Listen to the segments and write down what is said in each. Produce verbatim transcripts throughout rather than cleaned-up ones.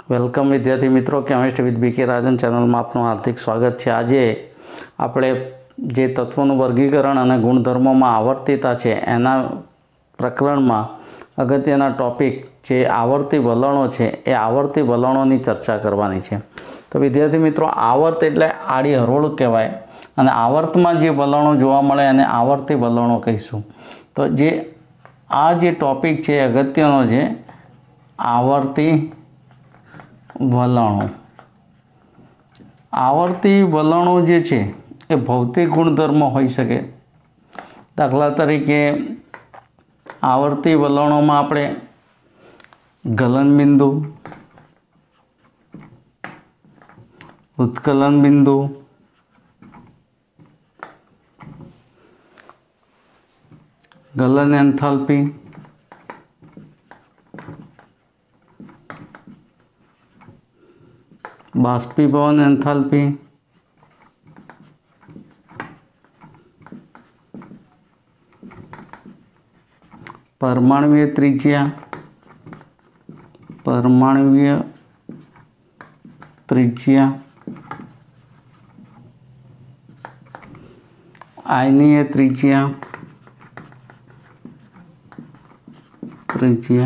Welcome विद्यार्थी मित्रों, chemistry with B के राजन चैनल में आपનું हार्दिक स्वागत है। आज આપણે જે તત્વોનું વર્ગીકરણ અને ગુણધર્મોમાં આવર્તિતા છે એના પ્રકરણમાં અગત્યના ટોપિક જે આવર્તી વલણો છે એ આવર્તી વલણોની ચર્ચા કરવાની છે। તો વિદ્યાર્થી મિત્રો, આવર્ત એટલે આડી હરોળ કહેવાય અને આવર્તમાં જે વલણો જોવા મળે એને આવર્તી વલણો કહીશું। તો જે આ જે ટોપિક છે અગત્યનો છે, આવર્તી વલણો। આવર્તી વલણો જે છે એ ભૌતિક ગુણધર્મ હોઈ શકે। દાખલા તરીકે આવર્તી વલણોમાં આપણે ગલન બિંદુ, ઉત્કલન બિંદુ, ગલન એન્થાલ્પી, बाष्पीभवन एंथैल्पी, परमाणुीय त्रिज्या, परमाणुीय त्रिज्या, आयनीय त्रिज्या, त्रिज्या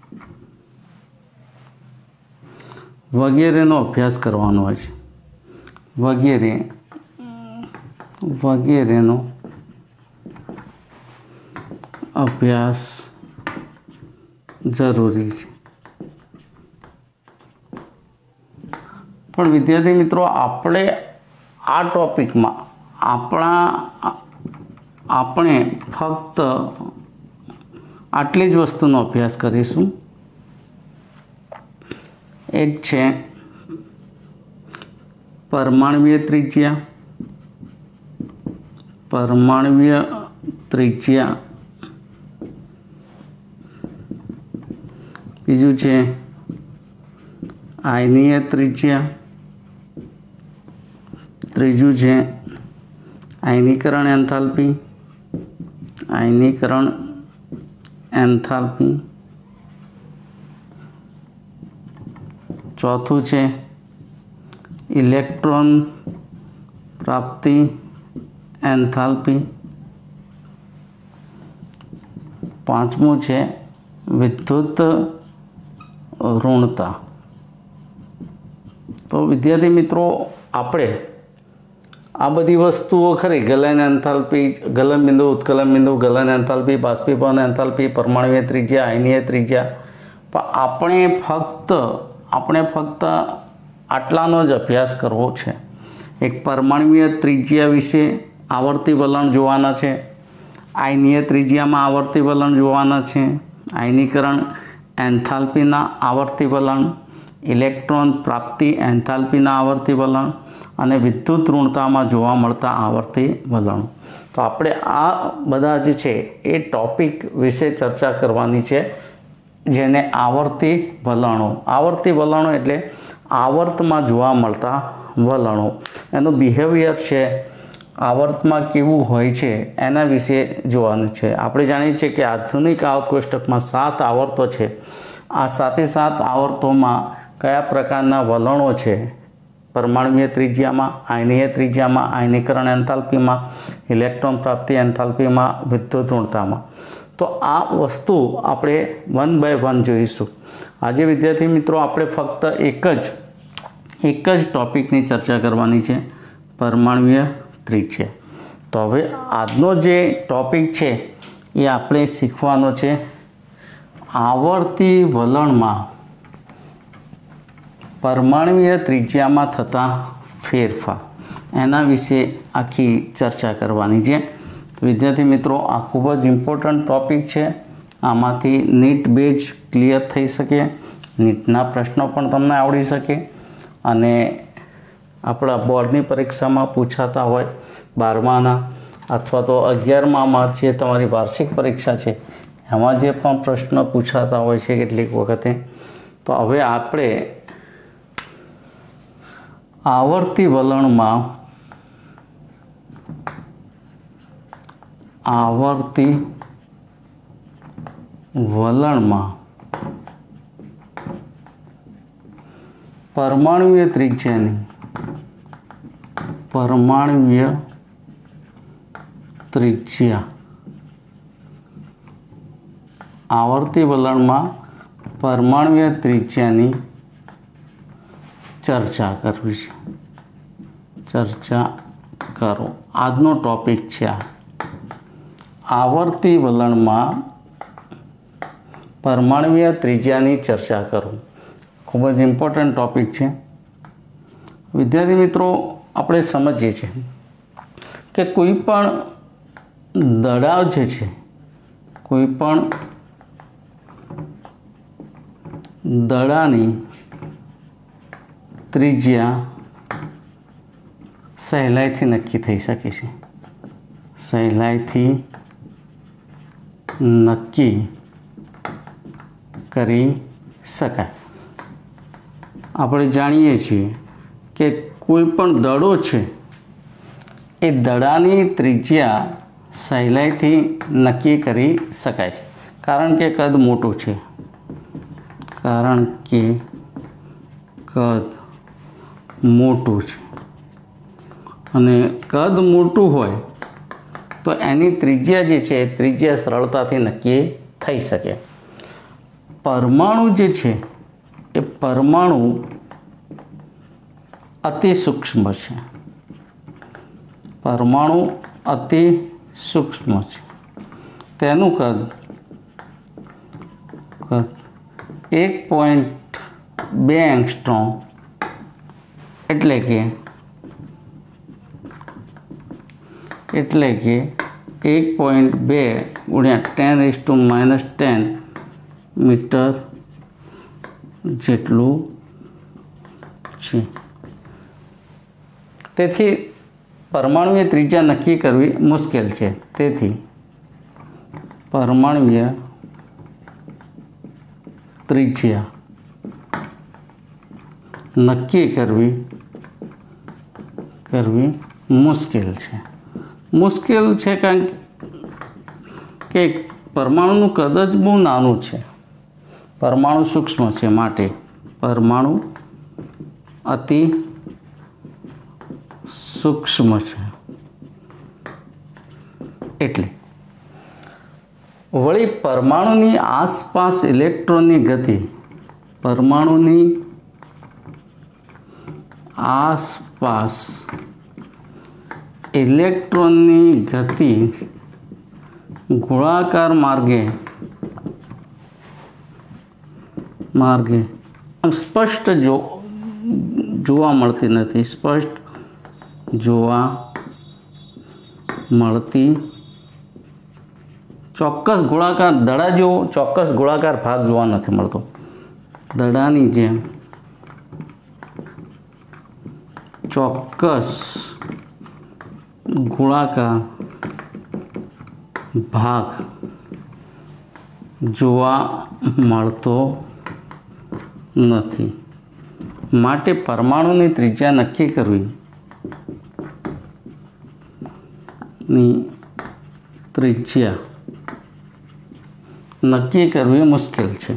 वगैरेनो अभ्यास करवानो होय छे। वगैरे वगैरेनो अभ्यास जरूरी छे। पण विद्यार्थी मित्रों, आपणे आ टॉपिक में आपणा आपणे फक्त आटली ज वस्तुनो अभ्यास करीशुं। एक है परमाणुीय त्रिज्या, परमाणुीय त्रिज्या, बीजू है आयनीय त्रिज्या, त्रीजू है आयनीकरण एंथैल्पी, आयनीकरण एंथैल्पी, चौथु है इलेक्ट्रॉन प्राप्ति एंथैल्पी, पांचमू है विद्युत ऋणता। तो विद्यार्थी मित्रों, आपणे आ बधी वस्तुओं खरी गलन एंथैल्पी, गलन बिंदु, उत्कलन बिंदु, गलन एंथैल्पी, बाष्पीभवन एंथैल्पी, परमाणुीय त्रिज्या, आयनीय त्रिज्या, पण आपणे फक्त આપણે ફક્ત આટલાનો જ અભ્યાસ કરવો છે। એક પરમાણુીય ત્રિજ્યા વિશે આવર્તી વલણ જોવાના છે, આયનીય ત્રિજ્યામાં આવર્તી વલણ જોવાના છે, આયનીકરણ એન્થાલ્પીના આવર્તી વલણ, ઇલેક્ટ્રોન પ્રાપ્તિ એન્થાલ્પીના આવર્તી વલણ અને વિદ્યુત ઋણતામાં જોવા મળતા આવર્તી વલણો। તો આપણે આ બધા જે છે એ ટોપિક વિશે ચર્ચા કરવાની છે, જેને આવર્તી વલણો। આવર્તી વલણો એટલે આવર્તમાં જોવા મળતા વલણો, એનું બિહેવિયર છે આવર્તમાં કેવું હોય છે એના વિશે જોવાનું છે। આપણે જાણીએ છીએ કે આધુનિક આવર્ત કોષ્ટકમાં સાત આવર્તો છે। આ સાતે સાત આવર્તોમાં કયા પ્રકારના વલણો છે, પરમાણુીય ત્રિજ્યામાં, આયનીય ત્રિજ્યામાં, આયનીકરણ એન્થાલ્પીમાં, ઇલેક્ટ્રોન પ્રાપ્તિ એન્થાલ્પીમાં, વિદ્યુત ઋણતામાં। तो आ वस्तु आपणे वन बाय वन जोईशुं। आज विद्यार्थी मित्रों, आपणे फक्त एक ज एक ज टॉपिकनी चर्चा करवानी छे, परमाणुीय त्रिज्या। तो हवे आजनो जे टॉपिक छे ए आपणे शीखवानो छे आवर्ती वलणमां परमाणुीय त्रिज्यामां थता फेरफार, एना विषे आखी चर्चा करवानी छे। विद्यार्थी मित्रों, आ खूब ज इम्पोर्टंट टॉपिक है। आमांथी नीट बेज क्लियर थई सके, नीटना प्रश्नों पण तमने आवड़ी सके अने आपणा बोर्डनी परीक्षा में पूछाता होय बारमाना अथवा तो अगियारमां जे तमारी वार्षिक परीक्षा है एमां जे पण प्रश्न पूछाता होय छे केटलीक वखते। तो हवे आपणे आवर्ती वलणमां आवर्ती वलण में પરમાણુય ત્રિજ્યાની પરમાણુય ત્રિજ્યા આવર્તી વલણમાં પરમાણુય ત્રિજ્યાની ચર્ચા કરવી છે. ચર્ચા કરો. આજનો ટોપિક છે આ આવર્તી વલણમાં પરમાણુય ત્રિજ્યાની ચર્ચા કરો. ખૂબ જ ઇમ્પોર્ટન્ટ ટોપિક છે. વિદ્યાર્થી મિત્રો, આપણે સમજીએ છીએ કે કોઈ પણ દડાવ જે છે, કોઈ પણ દડાની ત્રિજ્યા સહેલાઈથી નક્કી થઈ શકે છે. સહેલાઈથી નક્કી કરી શકાય. આપણે જાણીએ છીએ કે કોઈ પણ દડો છે એ દડાની ત્રિજ્યા સહેલાઈથી નક્કી કરી શકાય છે, કારણ કે કદ મોટું છે. કારણ કે કદ મોટું છે અને કદ મોટું હોય તો એની ત્રિજ્યા જે છે ત્રિજ્યા સરળતાથી નક્કી થઈ શકે. પરમાણુ જે છે એ પરમાણુ અતિ સૂક્ષ્મ છે. પરમાણુ અતિ સૂક્ષ્મ છે. તેનું કદ કદ એક પોઈન્ટ બે એંગસ્ટ્રોમ એટલે કે એટલે કે એક પોઈન્ટ બે ગુણ્યા ten is to minus ten metre જેટલું છે. તેથી પરમાણુય ત્રિજ્યા નક્કી કરવી મુશ્કેલ છે. તેથી પરમાણુય ત્રિજ્યા નક્કી કરવી કરવી મુશ્કેલ છે. મુશ્કેલ છે કારણ કે પરમાણુનું કદ જ બહુ નાનું છે. પરમાણુ સૂક્ષ્મ છે, માટે પરમાણુ અતિ સૂક્ષ્મ છે. એટલે વળી પરમાણુની આસપાસ ઇલેક્ટ્રોનની ગતિ પરમાણુની આસપાસ ઇલેક્ટ્રોનની ગતિ ગોળાકાર માર્ગે માર્ગે આમ સ્પષ્ટ જો જોવા મળતી નથી. સ્પષ્ટ જોવા મળતી ચોક્કસ ગોળાકાર દડા જેવો ચોક્કસ ગોળાકાર ભાગ જોવા નથી મળતો. દડાની જેમ ચોક્કસ ગોળાકાર ભાગ જોવા મળતો નથી. માટે પરમાણુની ત્રિજ્યા નક્કી કરવી ની ત્રિજ્યા નક્કી કરવી મુશ્કેલ છે.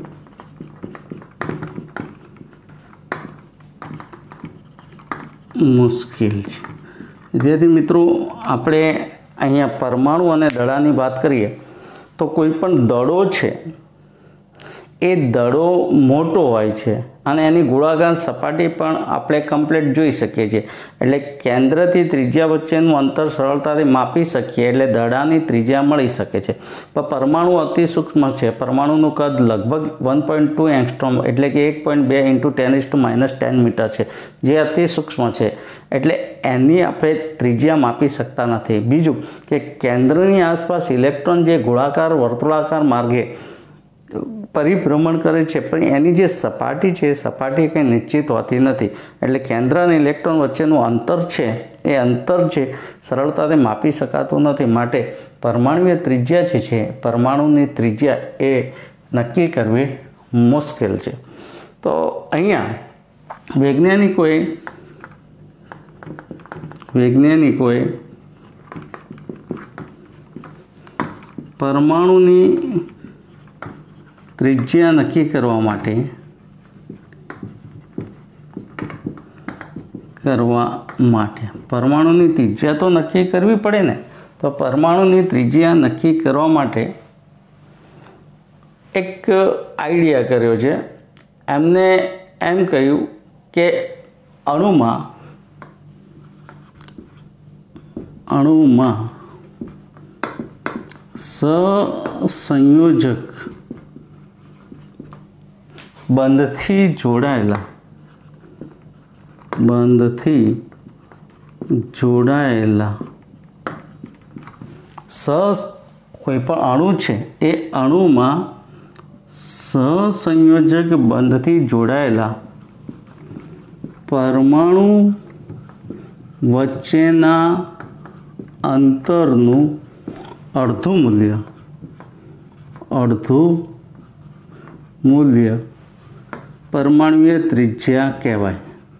મુશ્કેલ છે. વિદ્યાર્થી મિત્રો, આપણે અહીંયા પરમાણુ અને દડાની વાત કરીએ તો કોઈ પણ દડો છે એ દડો મોટો હોય છે અને એની ગોળાકાર સપાટી પણ આપણે કમ્પ્લીટ જોઈ શકીએ છીએ. એટલે કેન્દ્રથી ત્રિજ્યા વચ્ચેનું અંતર સરળતાથી માપી શકીએ એટલે દડાની ત્રિજ્યા મળી શકે છે. પણ પરમાણુ અતિ સૂક્ષ્મ છે. પરમાણુનું કદ લગભગ વન પોઈન્ટ ટુ એંગસ્ટ્રોમ એટલે કે એક પોઈન્ટ બે into ten is to minus ten metre છે, જે અતિ સૂક્ષ્મ છે. એટલે એની આપણે ત્રિજ્યા માપી શકતા નથી. બીજું કે કેન્દ્રની આસપાસ ઇલેક્ટ્રોન જે ગોળાકાર વર્તુળાકાર માર્ગે પરિભ્રમણ કરે છે, પણ એની જે સપાટી છે એ સપાટી કંઈ નિશ્ચિત હોતી નથી. એટલે કેન્દ્ર અને ઇલેક્ટ્રોન વચ્ચેનું અંતર છે એ અંતર છે સરળતાથી માપી શકાતું નથી. માટે પરમાણુય ત્રિજ્યા જે છે પરમાણુની ત્રિજ્યા એ નક્કી કરવી મુશ્કેલ છે. તો અહીંયા વૈજ્ઞાનિકોએ વૈજ્ઞાનિકોએ પરમાણુની ત્રિજ્યા નક્કી કરવા માટે करवा माटे परमाणुनी त्रिज्या तो नक्की करवी पड़े ने। तो परमाणुनी त्रिज्या नक्की करवा माटे एक आइडिया कर्यो छे। एमने एम कह्युं के अणुमां अणुमां सहसंयोजक बंधथी जोड़ायेला बंधथी जोड़ायेला स कोईपण अणु छे ए अणुमां सहसंयोजक बंधथी जोड़ायेला परमाणु वच्चेना अंतरनु अर्धु मूल्य अर्धु मूल्य परमाणुय त्रिज्या कहेवाय।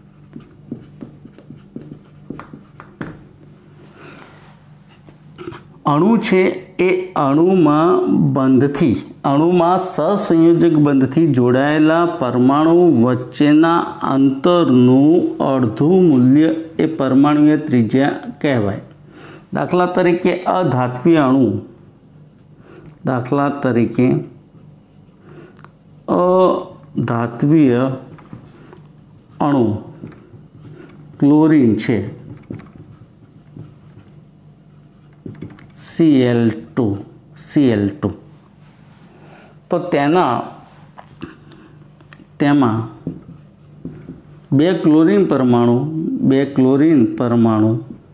अणु छे ए अणुमां बंधथी अणुमां सहसंयोजक बंधथी जोड़ायेला परमाणु वच्चेना अंतरनु अर्धु मूल्य ए परमाणुय त्रिज्या कहेवाय। दाखला तरीके अधात्वीय अणु दाखला तरीके अधात्वीय अणु क्लोरीन छे C L two C L two तो तेना तेमा बे क्लोरीन परमाणु बे क्लोरीन परमाणु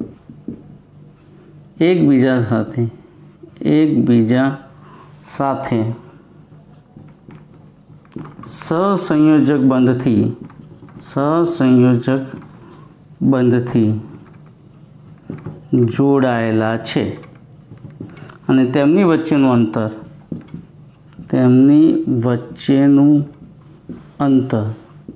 एक बीजा साथे एक बीजा साथे सहसंयोजक बंधथी सहसंयोजक बंधथी जोड़ायेला छे अने तेमनी वच्चेनुं अंतर तेमनी वच्चेनुं अंतर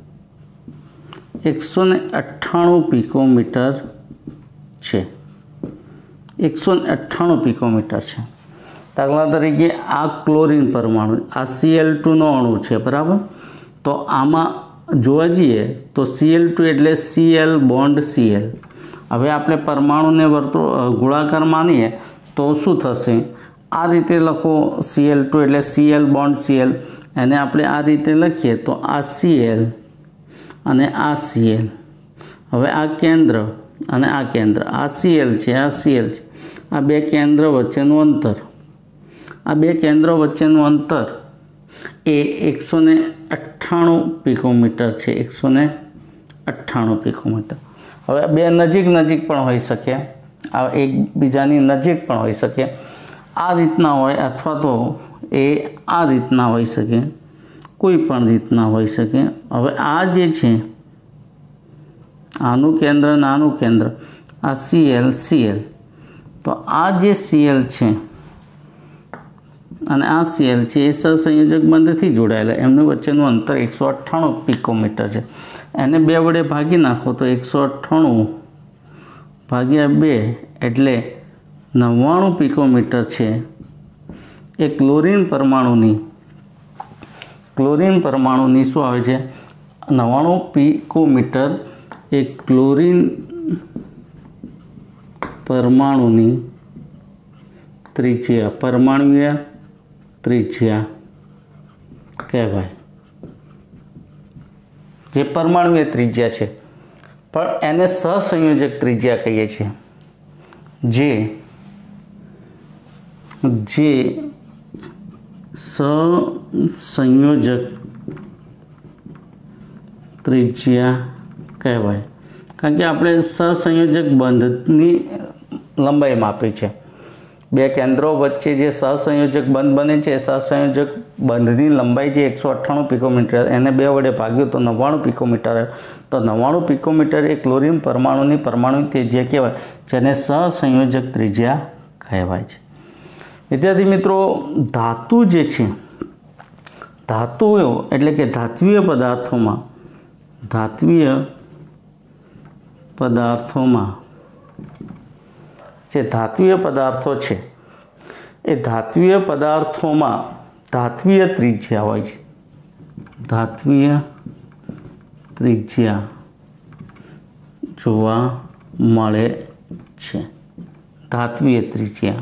एक सौ अठाणु पिकोमीटर छे एक सौ अठाणु पिकोमीटर है। दाखला तरीके आ क्लोरीन परमाणु आ सी एल टू नो अणु है बराबर। तो आमा जोवा जईए तो सी एल टू एटले C L bond C L. हवे आपणे परमाणु ने वर्तुळ गोळाकार मानीए तो शुं थशे आ रीते लखो सी एल टू एटले C L bond C L एने आपणे आ रीते लखीए तो आ सी एल अने आ सी एल। हवे आ केंद्र अने आ केंद्र आ सी एल छे आ सी एल छे आ बे केंद्र वच्चेनुं अंतर आ बे केंद्र वच्चेनुं अंतर ए एक सौ अठाणु पिकोमीटर है एक सौ अठाणु पिकोमीटर। हवे बे नजीक नजीक पण होई शके आ एक बीजानी नजीक पण होई शके आ रीतना होय अथवा तो ए आ रीतना होई शके कोई पण रीतना होई शके। हवे आ जे छे आनु केंद्र नानु केंद्र आ सी एल सी एल तो आ जे सी एल छे अने आ सी एल छे ए सहसंयोजक बंधथी जोड़ायेला एमने वच्चेनुं अंतर एक सौ अठाणु पिकोमीटर है। एने बे वडे भागी नाखो तो एक सौ अठाणु भाग्या बे एटले नव्वाणु पिकोमीटर है। ए क्लोरीन परमाणुनी क्लोरीन परमाणुनी शुं आवे छे नव्वाणु पिकोमीटर ए क्लोरीन परमाणुनी त्रिज्या परमाणुय त्रिज्या कहेवाय। जे परमाणुय त्रिज्या छे पण एने सहसंयोजक त्रिज्या कहीए छीए। जे जे सहसंयोजक त्रिज्या कहेवाय कारण के आपणे सहसंयोजक बंधनी लंबाई मापी है। बे केंद्रों वच्चे जे सहसंयोजक बंध बने छे सहसंयोजक बंधनी लंबाई जे एक सौ अठाणु पिकोमीटर एने बे वडे भाग्यो तो नव्वाणु पिकोमीटर। तो नव्वाणु पिकोमीटर ए क्लोरीन परमाणुनी परमाणु त्रिज्या कहेवाय जेने सहसंयोजक त्रिज्या कहेवाय छे। विद्यार्थी मित्रों धातु जे छे धातुओ एटले के धात्वीय पदार्थों में धात्वीय पदार्थों में जे धात्वीय पदार्थों छे ए धात्वीय पदार्थों में धात्वीय त्रिज्या होय छे। धात्वीय त्रिज्या જોવા મળે છે। ધાત્વીય ત્રિજ્યા,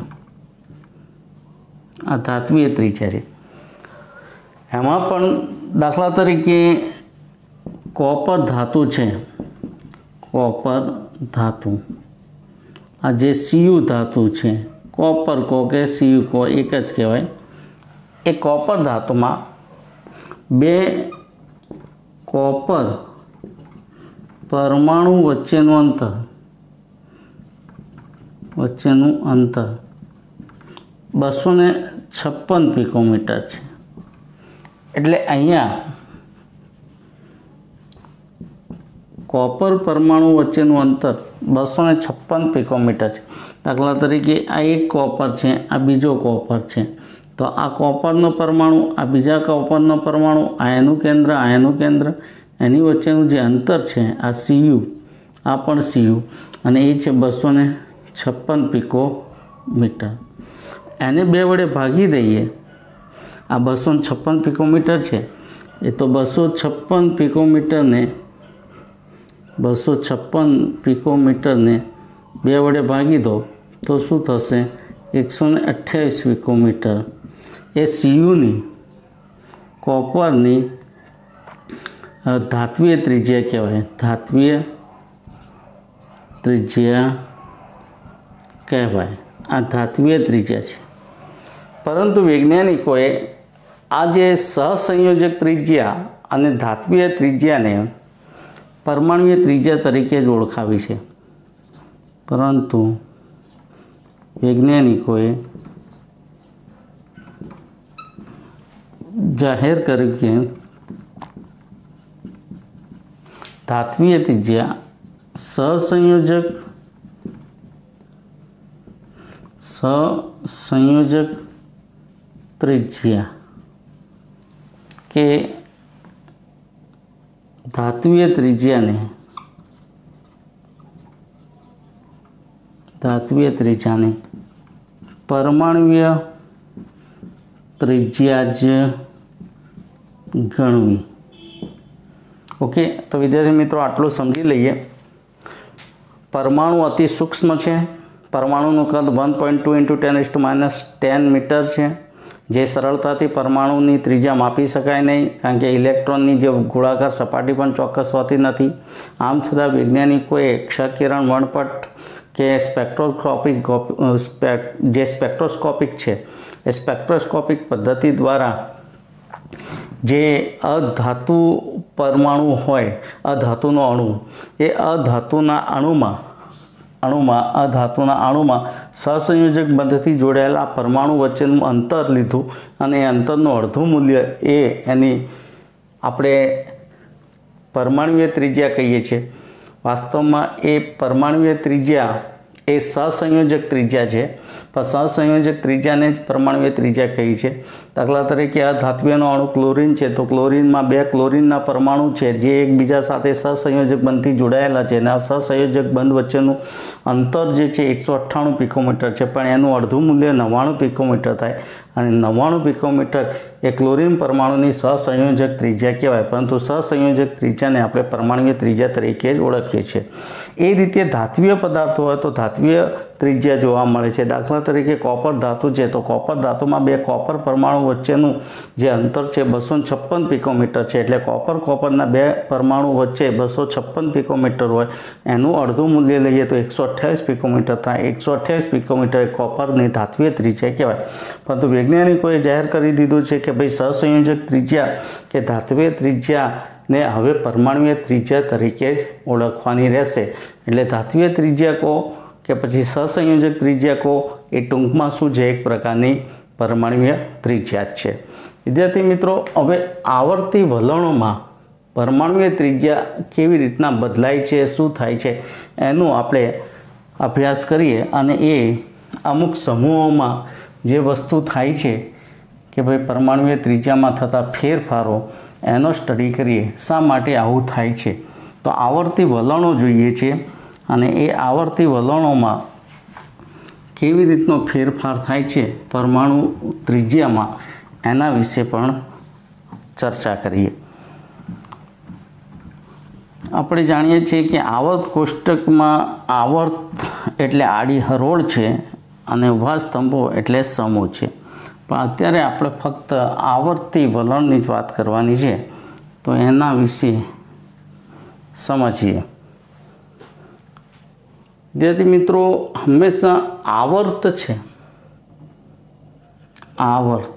આ ધાત્વીય ત્રિજ્યા છે। એમાં પણ દાખલા તરીકે કોપર ધાતુ છે, કોપર ધાતુ, આ જે સીયુ ધાતુ છે, કોપર કહો કે સીયુ કહો એક જ કહેવાય। એ કોપર ધાતુમાં બે કોપર પરમાણુ વચ્ચેનું અંતર વચ્ચેનું અંતર બસો ને છપ્પન પિકોમીટર છે। એટલે અહીંયા કોપર પરમાણુ વચ્ચેનું અંતર બસો ને છપ્પન પિકોમીટર છે। દાખલા તરીકે આ એક કોપર છે, આ બીજો કોપર છે, તો આ કોપરનો પરમાણુ, આ બીજા કોપરનો પરમાણુ, આ એનું કેન્દ્ર, આ એનું કેન્દ્ર, એની વચ્ચેનું જે અંતર છે આ સીયુ, આ પણ સીયુ, અને એ છે બસો ને છપ્પન પિકોમીટર। એને બે વડે ભાગી દઈએ, આ બસો ને છપ્પન પિકોમીટર છે, એ તો બસો છપ્પન પિકોમીટરને બસો છપ્પન પિકોમીટરને બે વડે ભાગી દો તો શું થશે? એકસો ને અઠ્યાવીસ પિકોમીટર। એ સીયુની, કોપરની ધાત્વીય ત્રિજ્યા કહેવાય, ધાત્વીય ત્રિજ્યા કહેવાય। આ ધાત્વીય ત્રિજ્યા છે। પરંતુ વૈજ્ઞાનિકોએ આ જે સહસંયોજક ત્રિજ્યા અને ધાત્વીય ત્રિજ્યાને પરમાણુય ત્રિજ્યા તરીકે જ ઓળખાવી છે। પરંતુ વૈજ્ઞાનિકોએ જાહેર કર્યું કે ધાત્વીય ત્રિજ્યા સહસંયોજક સહસંયોજક ત્રિજ્યા કે ધાત્વીય ત્રિજ્યાને ધાત્વીય ત્રિજ્યાને પરમાણુય ત્રિજ્યા જ ગણવી। ઓકે, તો વિદ્યાર્થી મિત્રો આટલું સમજી લઈએ। પરમાણુ અતિ સૂક્ષ્મ છે। પરમાણુનું કદ one point two into ten is to minus ten metre છે, જે સરળતાથી પરમાણુની ત્રિજ્યા માપી શકાય નહીં, કારણ કે ઇલેક્ટ્રોનની જે ગોળાકાર સપાટી પણ ચોક્કસ હોતી નથી। આમ છતાં વૈજ્ઞાનિકોએ ક્ષકિરણ વર્ણપટ કે સ્પેક્ટ્રોસ્કોપિક જે સ્પેક્ટ્રોસ્કોપિક છે એ સ્પેક્ટ્રોસ્કોપિક પદ્ધતિ દ્વારા જે અધાતુ પરમાણુ હોય, અધાતુનો અણુ, એ અધાતુના અણુમાં અણુમાં અધાતુના અણુમાં સહસંયોજક બંધથી જોડાયેલા પરમાણુ વચ્ચેનું અંતર લીધું અને એ અંતરનું અડધું મૂલ્ય એ એની આપણે પરમાણુય ત્રિજ્યા કહીએ છીએ। વાસ્તવમાં એ પરમાણુય ત્રિજ્યા એ સહસંયોજક ત્રિજ્યા છે, પણ સહસંયોજક ત્રિજ્યાને જ પરમાણુય ત્રિજ્યા કહી છે। દાખલા તરીકે આ ધાત્વીયનો અણુ ક્લોરીન છે, તો ક્લોરીનમાં બે ક્લોરીનના પરમાણુ છે જે એકબીજા સાથે સહસંયોજક બંધથી જોડાયેલા છે, અને આ સહસંયોજક બંધ વચ્ચેનું અંતર જે છે એકસો અઠ્ઠાણું પિકોમીટર છે, પણ એનું અડધું મૂલ્ય નવ્વાણું પિકોમીટર થાય, અને નવ્વાણું પિકોમીટર એ ક્લોરીન પરમાણુની સહસંયોજક ત્રિજ્યા કહેવાય। પરંતુ સહસંયોજક ત્રિજ્યાને આપણે પરમાણુય ત્રિજ્યા તરીકે જ ઓળખીએ છીએ। એ રીતે ધાત્વીય પદાર્થો હોય તો ધાત્વીય ત્રિજ્યા જોવા મળે છે। દાખલા તરીકે કોપર ધાતુ છે, તો કોપર ધાતુમાં બે કોપર પરમાણુ વચ્ચેનું જે અંતર છે બસો છપ્પન પિકોમીટર છે, એટલે કોપર કોપરના બે પરમાણુ વચ્ચે બસો છપ્પન પિકોમીટર હોય, એનું અડધું મૂલ્ય લઈએ તો એકસો અઠ્યાવીસ પિકોમીટર થાય। એકસો અઠ્યાવીસ પિકોમીટર એ કોપરની ધાત્વીય ત્રિજ્યા કહેવાય। પરંતુ વૈજ્ઞાનિકોએ જાહેર કરી દીધું છે કે ભાઈ સહસંયોજક ત્રિજ્યા કે ધાત્વીય ત્રિજ્યાને હવે પરમાણુય ત્રિજ્યા તરીકે જ ઓળખવાની રહેશે। એટલે ધાત્વીય ત્રિજ્યા કહો કે પછી સહસંયોજક ત્રિજ્યા કહો, એ ટૂંકમાં શું છે? એક પ્રકારની પરમાણુય ત્રિજ્યા જ છે। વિદ્યાર્થી મિત્રો, હવે આવર્તી વલણોમાં પરમાણુય ત્રિજ્યા કેવી રીતના બદલાય છે, શું થાય છે, એનું આપણે અભ્યાસ કરીએ, અને એ અમુક સમૂહોમાં જે વસ્તુ થાય છે કે ભાઈ પરમાણુય ત્રિજ્યામાં થતા ફેરફારો, એનો સ્ટડી કરીએ, શા માટે આવું થાય છે। તો આવર્તી વલણો જોઈએ છે, અને એ આવર્તી વલણોમાં કેવી રીતનો ફેરફાર થાય છે પરમાણુ ત્રિજ્યામાં, એના વિશે પણ ચર્ચા કરીએ। આપણે જાણીએ છીએ કે આવર્ત કોષ્ટકમાં આવર્ત એટલે આડી હરોળ છે અને ઊભા સ્તંભો એટલે સમૂહ છે, પણ અત્યારે આપણે ફક્ત આવર્તી વલણની જ વાત કરવાની છે, તો એના વિશે સમજીએ. વિદ્યાર્થી મિત્રો, હંમેશા આવર્ત છે, આવર્ત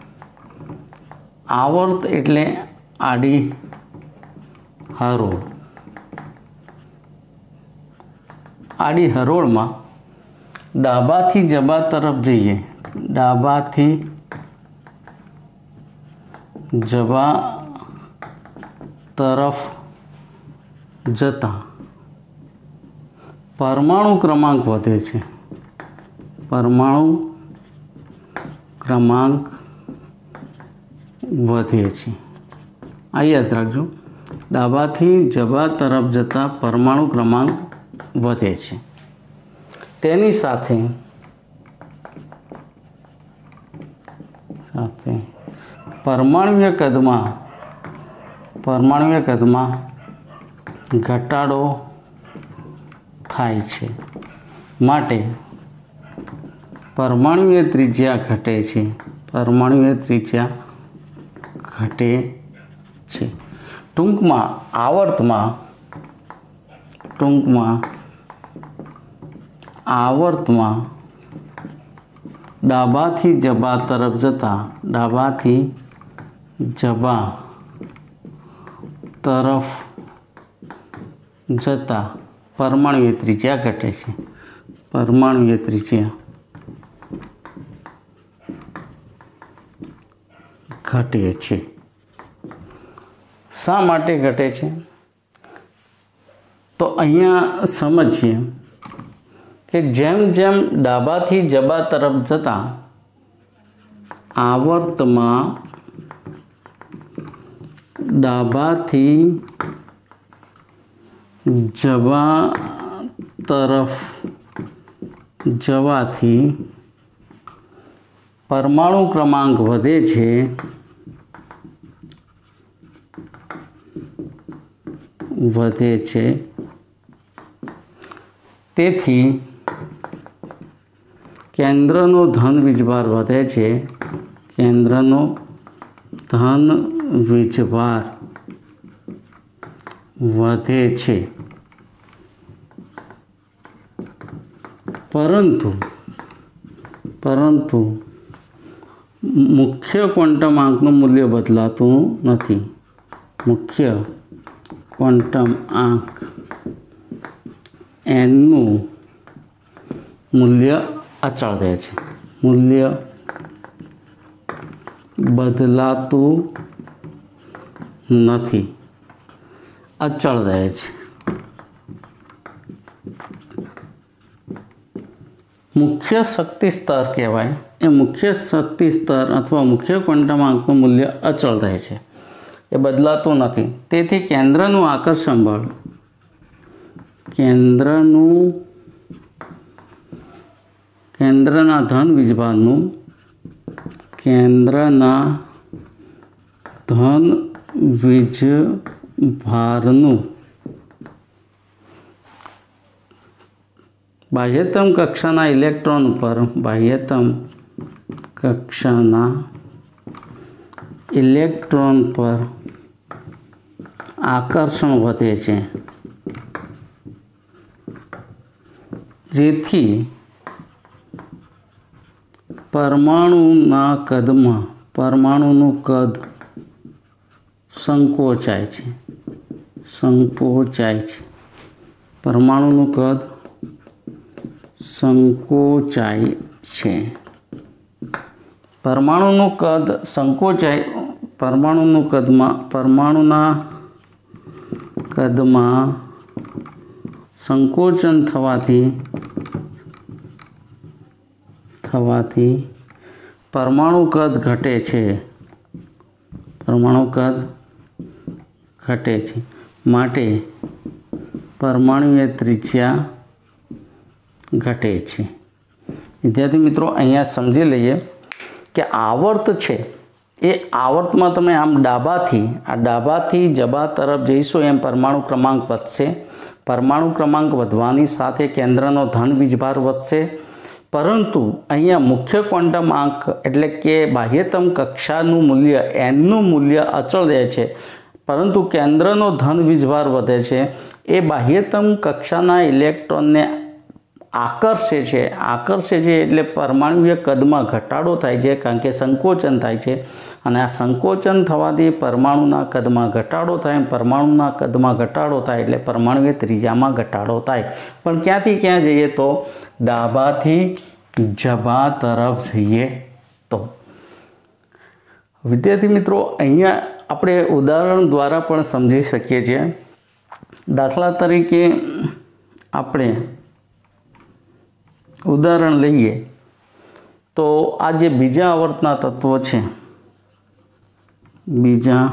આવર્ત એટલે આડી હરોળ. આડી હરોળમાં ડાબાથી જબા તરફ જઈએ, ડાબાથી જબા તરફ જતા પરમાણુ ક્રમાંક વધે છે, પરમાણુ ક્રમાંક વધે છે. આ યાદ રાખજો, ડાબાથી જબા તરફ જતા પરમાણુ ક્રમાંક વધે છે. તેની સાથે સાથે પરમાણુય કદમાં પરમાણુય કદમાં ઘટાડો થાય છે, માટે પરમાણુય ત્રિજ્યા ઘટે છે, પરમાણુય ત્રિજ્યા ઘટે છે. ટૂંકમાં આવર્તમાં ટૂંકમાં આવર્તમાં ડાબાથી જબા તરફ જતા ડાબાથી જબા તરફ જતા પરમાણુય ત્રિજ્યા ઘટે છે, પરમાણુય ત્રિજ્યા ઘટે છે. શા માટે ઘટે છે? તો અહીંયા સમજીએ કે જેમ જેમ ડાબાથી જબા તરફ જતા આવર્તમાં ડાબાથી જબા તરફ જવાથી પરમાણુ ક્રમાંક વધે છે, વધે છે. તેથી કેન્દ્રનો ધન વીજભાર વધે છે, કેન્દ્રનો ધન વીજભાર વધે છે. પરંતુ પરંતુ મુખ્ય ક્વોન્ટમ આંકનું મૂલ્ય બદલાતું નથી. મુખ્ય ક્વોન્ટમ આંક એનનું મૂલ્ય અચળ રહે છે, મૂલ્ય બદલાતું નથી, અચળ રહે છે. મુખ્ય શક્તિ સ્તર કહેવાય એ મુખ્ય શક્તિ સ્તર અથવા મુખ્ય ક્વોન્ટમ આંકનું મૂલ્ય અચળ રહે છે, એ બદલાતું નથી. તેથી કેન્દ્રનું આકર્ષણ બળ કેન્દ્રનું કેન્દ્રના ધન વીજભારનું કેન્દ્રના ધન વીજભારનું બાહ્યતમ કક્ષાના ઇલેક્ટ્રોન પર બાહ્યતમ કક્ષાના ઇલેક્ટ્રોન પર આકર્ષણ વધે છે, જેથી પરમાણુના કદમાં પરમાણુનું કદ સંકોચાય છે, સંકોચાય છે. પરમાણુનું કદ સંકોચાય છે. પરમાણુનું કદ સંકોચાય પરમાણુનું કદમાં પરમાણુના કદમાં સંકોચન થવાથી થવાથી પરમાણુ કદ ઘટે છે, પરમાણુ કદ ઘટે છે. માટે પરમાણુય ત્રિજ્યા ઘટે છે. વિદ્યાર્થી મિત્રો, અહીંયા સમજી લઈએ કે આવર્ત છે એ આવર્તમાં તમે આમ ડાબાથી આ ડાબાથી જબા તરફ જઈશો એમ પરમાણુ ક્રમાંક વધશે. પરમાણુ ક્રમાંક વધવાની સાથે કેન્દ્રનો ધન વીજભાર વધશે. પરંતુ અહીંયા મુખ્ય ક્વોન્ટમ આંક એટલે કે બાહ્યતમ કક્ષાનું મૂલ્ય એનનું મૂલ્ય અચળ રહે છે, પરંતુ કેન્દ્રનો ધન વીજભાર વધે છે. એ બાહ્યતમ કક્ષાના ઇલેક્ટ્રોનને આકર્ષે છે. આકર્ષે છે એટલે પરમાણુય કદમાં ઘટાડો થાય છે, કારણ કે સંકોચન થાય છે. અને આ સંકોચન થવાથી પરમાણુના કદમાં ઘટાડો થાય. પરમાણુના કદમાં ઘટાડો થાય એટલે પરમાણુય ત્રિજ્યામાં ઘટાડો થાય. પણ ક્યાંથી ક્યાં જઈએ તો ડાબાથી જબા તરફ જઈએ તો. વિદ્યાર્થી મિત્રો, અહીંયા આપણે ઉદાહરણ દ્વારા પણ સમજી શકીએ છીએ. દાખલા તરીકે આપણે ઉદાહરણ લઈએ તો આ જે બીજા આવર્તના તત્વો છે, બીજા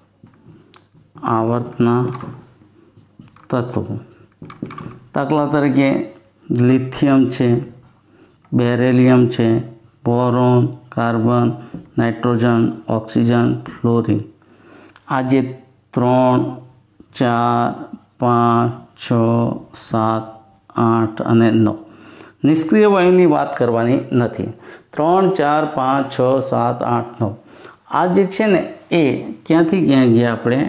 આવર્તના તત્વો, દાખલા તરીકે લિથિયમ છે, બેરેલિયમ છે, boron, carbon, nitrogen, oxygen, fluorine. આ જે ત્રણ, ચાર, પાંચ, છ, સાત, આઠ અને નવ નિષ્ક્રિય વાયુની વાત કરવાની નથી. ત્રણ, ચાર, પાંચ, છ, સાત, આઠ, નવ આ જે છે ને એ ક્યાંથી ક્યાં ગયા? આપણે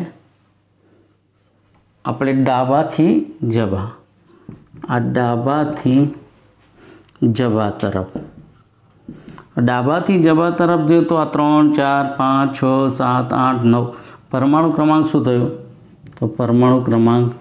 આપણે ડાબાથી જબા, આ ડાબાથી જબા તરફ. ડાબાથી જબા તરફ જોઈએ તો આ ત્રણ, ચાર, પાંચ, છ, સાત, આઠ, નવ પરમાણુ ક્રમાંક શું થયો? તો પરમાણુ ક્રમાંક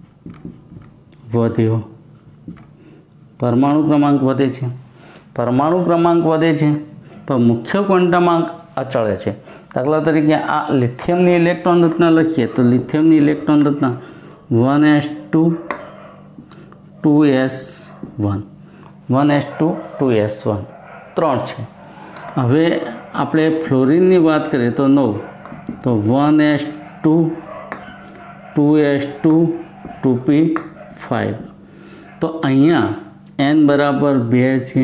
વધ્યો. પરમાણુ ક્રમાંક વધે છે. પરમાણુ ક્રમાંક વધે છે પણ મુખ્ય ક્વોન્ટમાંક અચળ છે. દાખલા તરીકે આ લિથિયમની ઇલેક્ટ્રોન રચના લખીએ તો લિથિયમની ઇલેક્ટ્રોન રચના one s two two s one one s two two s one ત્રણ છે. હવે આપણે ફ્લોરિનની વાત કરીએ તો નવ, તો one s two two s two two p five. તો અહીંયા એન બરાબર બે છે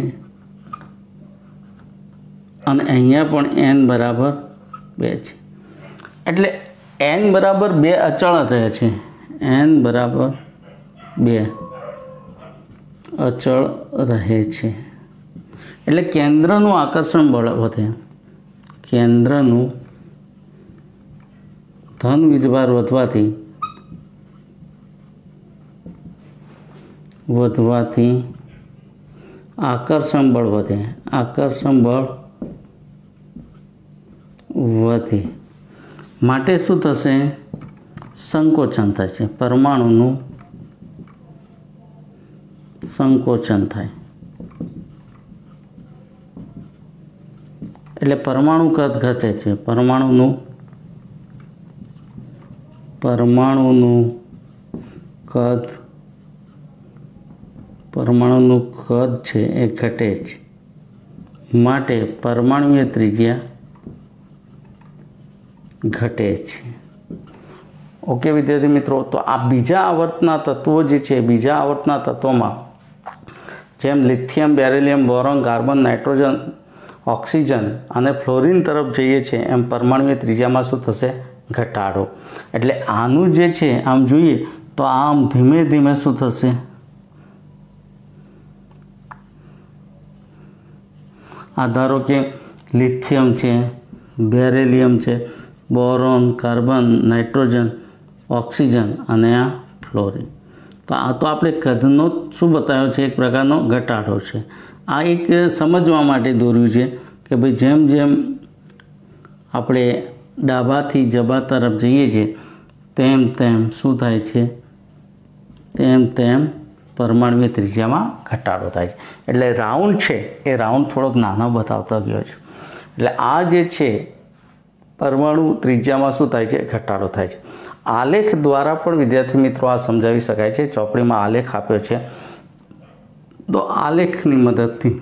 અને અહીંયા પણ એન બરાબર બે છે. એટલે એન બરાબર બે અચળ રહે છે. એન બરાબર બે અચળ રહે છે એટલે કેન્દ્રનું આકર્ષણ બળ વધે. કેન્દ્રનું ધન વીજભાર વધવાથી વધવાથી આકર્ષણ બળ વધે. આકર્ષણ બળ વધે માટે શું થશે? સંકોચન થશે. પરમાણુનું સંકોચન થાય એટલે પરમાણુ કદ ઘટે છે. પરમાણુનું પરમાણુનું કદ પરમાણુનું કદ છે એ ઘટે છે. માટે પરમાણુય ત્રિજ્યા ઘટે છે. ઓકે વિદ્યાર્થી મિત્રો, તો આ બીજા આવર્તના તત્વો જે છે, બીજા આવર્તના તત્વોમાં જેમ lithium, beryllium, boron, carbon, nitrogen, oxygen અને ફ્લોરિન તરફ જઈએ છીએ એમ પરમાણુય ત્રિજ્યામાં શું થશે? ઘટાડો. એટલે આનું જે છે આમ જોઈએ તો આમ ધીમે ધીમે શું થશે? આ ધારો કે લિથિયમ છે, બેરેલિયમ છે, બોરોન, કાર્બન, નાઇટ્રોજન, ઓક્સિજન અને આ ફ્લોરિન. તો આ તો આપણે કદનો શું બતાવ્યો છે? એક પ્રકારનો ઘટાડો છે. આ એક સમજવા માટે દોર્યું છે કે ભાઈ જેમ જેમ આપણે ડાબાથી જબા તરફ જઈએ છીએ તેમ તેમ શું થાય છે? તેમ તેમ પરમાણુય ત્રિજ્યામાં ઘટાડો થાય છે. એટલે રાઉન્ડ છે એ રાઉન્ડ થોડોક નાનો બતાવતો ગયો છે. એટલે આ જે છે પરમાણુ ત્રિજ્યામાં શું થાય છે? ઘટાડો થાય છે. આલેખ દ્વારા પણ વિદ્યાર્થી મિત્રો આ સમજાવી શકાય છે. ચોપડીમાં આલેખ આપ્યો છે, તો આલેખની મદદથી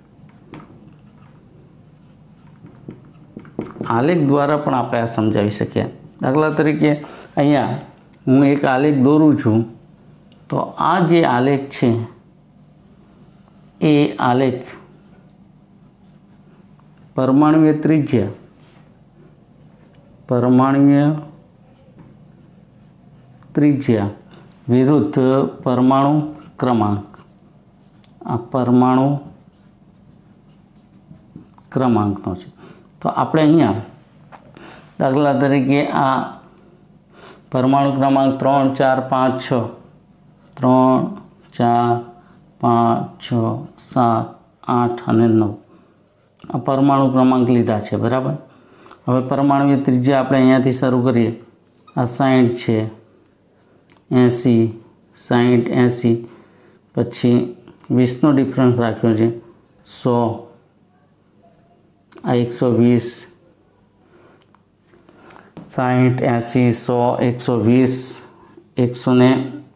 આલેખ દ્વારા પણ આપણે આ સમજાવી શકીએ. દાખલા તરીકે અહીંયા હું એક આલેખ દોરું છું, તો આ જે આલેખ છે એ આલેખ પરમાણુય ત્રિજ્યા परमाणुीय त्रिज्या विरुद्ध परमाणु क्रमांक। आ परमाणु क्रमांकनो छे। तो आपणे अहींया दाखला तरीके आ परमाणु क्रमांक त्रण चार पांच छ त्रण चार पांच छ सात आठ अने नौ आ परमाणु क्रमांक लीधा है बराबर। हवे परमाणुीय त्रिज्या आपणे अहींयाथी शरू करीए। आ साठ है एसी साठ एसी पछी वीस नो डिफरन्स राख्यो छे सौ आ एक सौ वीस साठ एसी सौ एक सौ वीस एक सौ ने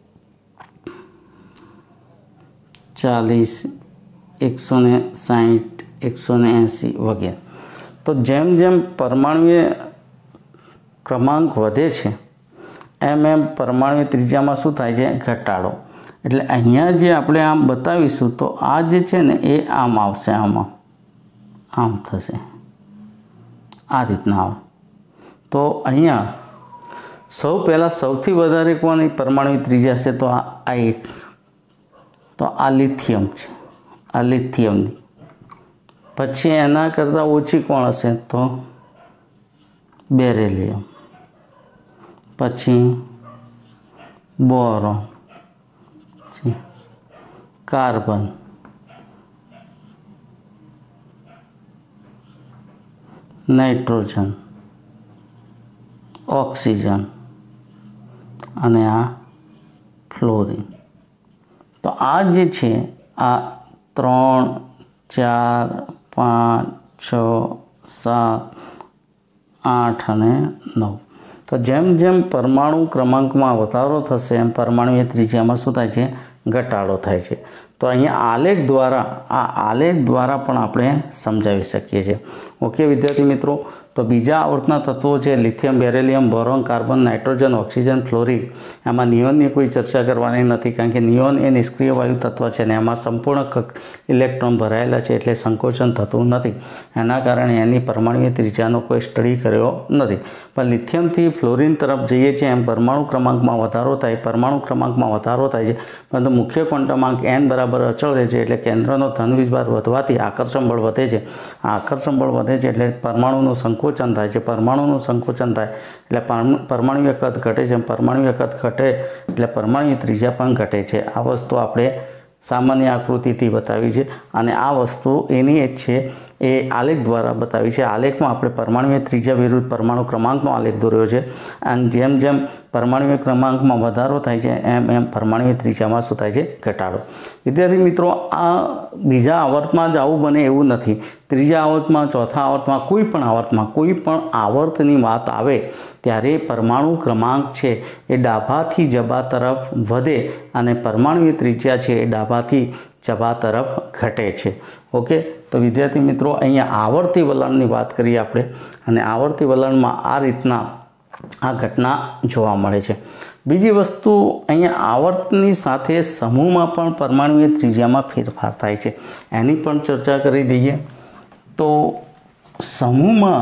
चालीस एक सौ ने साठ एक सौ ने एसी वगैरह। तो जेम जेम परमाणुीय क्रमांक वधे छे एम एम परमाणुीय त्रिज्या में शुं थाय छे घटाडो। एटले अहींया जे आपणे आम बतावीशुं तो आ जे छे ने ए आम आवशे आम आम थशे आ रीतना आवे। तो अहींया सौ पहला सौथी वधारे कोनी परमाणुीय त्रिज्या छे तो आ एक तो आ लिथियम छे आ लिथियमनी पछी एना करता ओછી कोण हशे तो बेरिलियम पछी बोरोन कार्बन नाइट्रोजन ऑक्सीजन अने आ फ्लोरीन। तो आ जे छे आ त्रण चार पांच छ सात आठ अने नौ। तो जेम जेम परमाणु क्रमांक में वधारो थशे एम परमाणुीय त्रिज्या में शुं थाय छे घटाडो थाय छे। तो अहीं आलेख द्वारा आ आलेख द्वारा पण आपणे समजावी शकीए छीए। ओके विद्यार्थी मित्रों, तो बीजा आवर्तना तत्वों है lithium beryllium boron carbon nitrogen oxygen fluorine. एमां नियोननी कोई चर्चा करवानी नथी कारण के नियोन ए निष्क्रिय वायु तत्व है ने एमां संपूर्ण इलेक्ट्रॉन भरायेला है एटले संकोचन थतुं नथी। एना कारणे एनी परमाणुीय त्रिज्यानो कोई स्टडी कर्यो नथी। पण लिथियम थी फ्लोरीन तरफ जईए छीए एम परमाणु क्रमांक में वधारो थाय परमाणु क्रमांक में वधारो थाय छे परंतु मुख्य क्वोंटमांक एन बराबर अचल रहे छे एटले केंद्रनो धन वीजभार वधवाथी आकर्षण बळ वधे छे। आकर्षण बळ वधे छे एटले परमाणुनुं संकोचन थाय छे। परमाणुनुं संकोचन थाय एटले परमाणुीय कद घटे छे। परमाणुीय कद घटे एटले परमाणुीय त्रिज्या पण घटे छे। आ वस्तु आपणे सामान्य आकृतिथी बतावी छे अने आ वस्तु एनी एज छे ए आलेख द्वारा बतावी छे। आलेख में आपणे परमाणुीय त्रिज्या विरुद्ध परमाणु क्रमांकनो आलेख दोर्यो छे अने जेम जेम परमाणुीय क्रमांक में वधारो थाय छे एम एम परमाणुीय त्रिज्या में शुं थाय छे घटाडो। विद्यार्थी मित्रों, आ बीजा आवर्त में ज आवुं बने एवुं नथी। त्रीजा आवर्त में चौथा आवर्त में कोई पण आवर्त में कोई पण आवर्तनी वात आवे त्यारे परमाणु क्रमांक छे ए डाभाथी जबा तरफ वधे अने परमाणुीय त्रिज्या छे ए डाभाथी जबा तरफ घटे छे। ओके, तो विद्यार्थी मित्रों अहींया आवर्ती वलणनी बात करीए आपणे अने आवर्ती वलणमां आ रीतना आ घटना जोवा मळे छे। बीजी वस्तु अहींया आवर्तनी साथे समूहमां पण परमाणुीय त्रिज्यामां फेरफार थाय छे एनी पण चर्चा करी दઈએ। तो समूहमां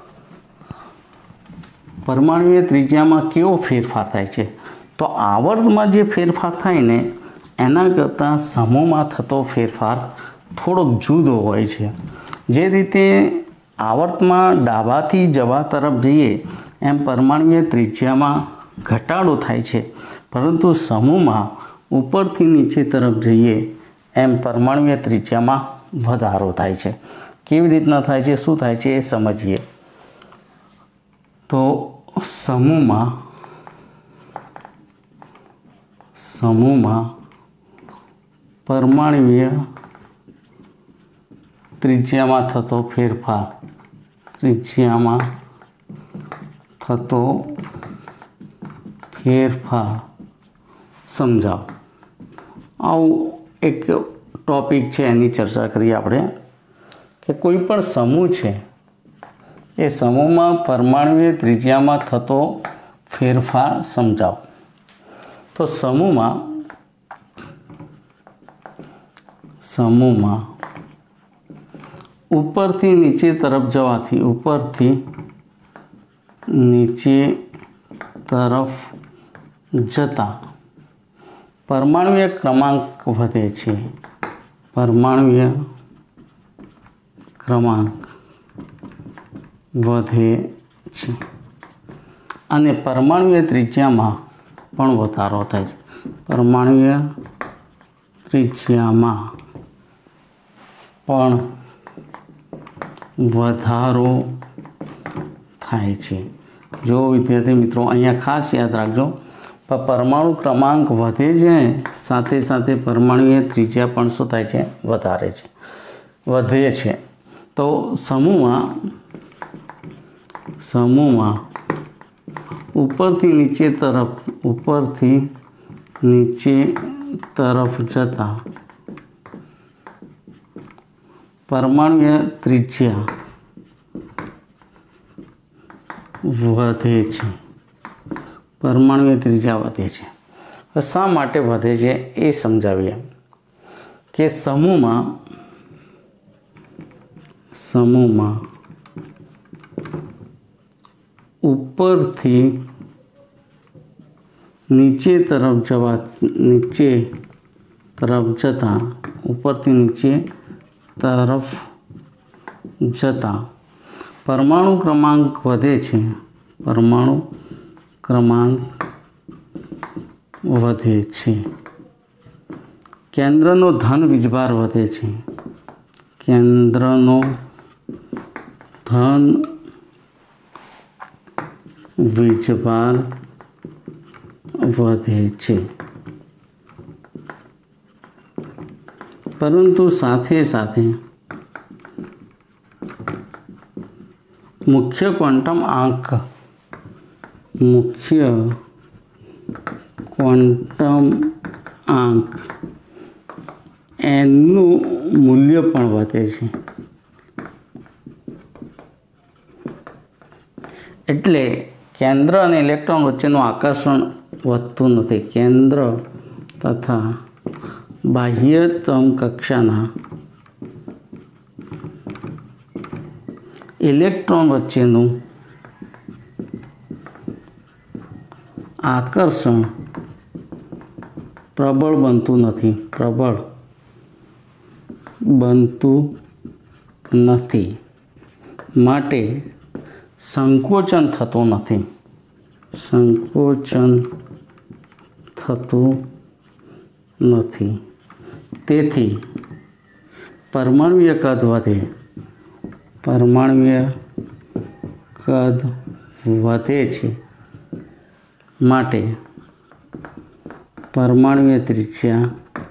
परमाणुीय त्रिज्यामां केवो फेरफार थाय छे तो आवर्तमां जे फेरफार थाय ने एना करता समूहमां थतो फेरफार थोड़ोक जुदो होय छे। जे रीते आवर्तमां डाबाथी जबा तरफ जईए एम परमाणुीय त्रिज्यामां घटाडो थाय छे परंतु समूहमां उपरथी नीचे तरफ जईए एम परमाणुीय त्रिज्यामां वधारो थाय छे। केवी रीतना थाय छे, शुं थाय छे ए समजीए। तो समूहमां समूहमां परमाणुीय त्रिज्यामां थतो फेरफार त्रिज्यामां थतो फेरफार समजाओ। आवुं एक टॉपिक है एनी चर्चा करिए आपणे कि कोईपण समूह है ए समूह में परमाणुीय त्रिज्या में थतो फेरफार समझाओ। तो समूह में समूह में ऊपर थी नीचे तरफ जवाथी ऊपर थी નીચે તરફ જતા પરમાણુય ક્રમાંક વધે છે, પરમાણુય ક્રમાંક વધે છે અને પરમાણુય ત્રિજ્યામાં પણ વધારો થાય છે, પરમાણુય ત્રિજ્યામાં પણ વધારો થાય છે। જો વિદ્યાર્થી મિત્રો અહીંયા ખાસ યાદ રાખજો, પરમાણુ ક્રમાંક વધે છે સાથે સાથે પરમાણુય ત્રિજ્યા પણ શું થાય છે, વધારે છે, વધે છે। તો સમૂહમાં સમૂહમાં ઉપરથી નીચે તરફ ઉપરથી નીચે તરફ જતા પરમાણુય ત્રિજ્યા વધે છે, પરમાણુય ત્રિજ્યા વધે છે। હવે શા માટે વધે છે એ સમજાવીએ કે સમૂહમાં સમૂહમાં ઉપરથી નીચે તરફ જવા નીચે તરફ જતા ઉપરથી નીચે તરફ જતા પરમાણુ ક્રમાંક વધે છે, પરમાણુ ક્રમાંક વધે છે। કેન્દ્રનો ધન વીજભાર વધે છે, કેન્દ્રનો ધન વીજભાર વધે છે, પરંતુ સાથે સાથે મુખ્ય ક્વોન્ટમ આંક મુખ્ય ક્વોન્ટમ આંક એનું મૂલ્ય પણ વધે છે। એટલે કેન્દ્ર અને ઇલેક્ટ્રોન વચ્ચેનું આકર્ષણ વધતું નથી, કેન્દ્ર તથા બાહ્યતમ કક્ષાના ઇલેક્ટ્રોન વચ્ચેનું આકર્ષણ પ્રબળ બનતું નથી, પ્રબળ બનતું નથી માટે સંકોચન થતું નથી, સંકોચન થતું નથી। તેથી પરમાણુય કદ વધે, પરમાણુય કદ વધે છે માટે પરમાણુય ત્રિજ્યા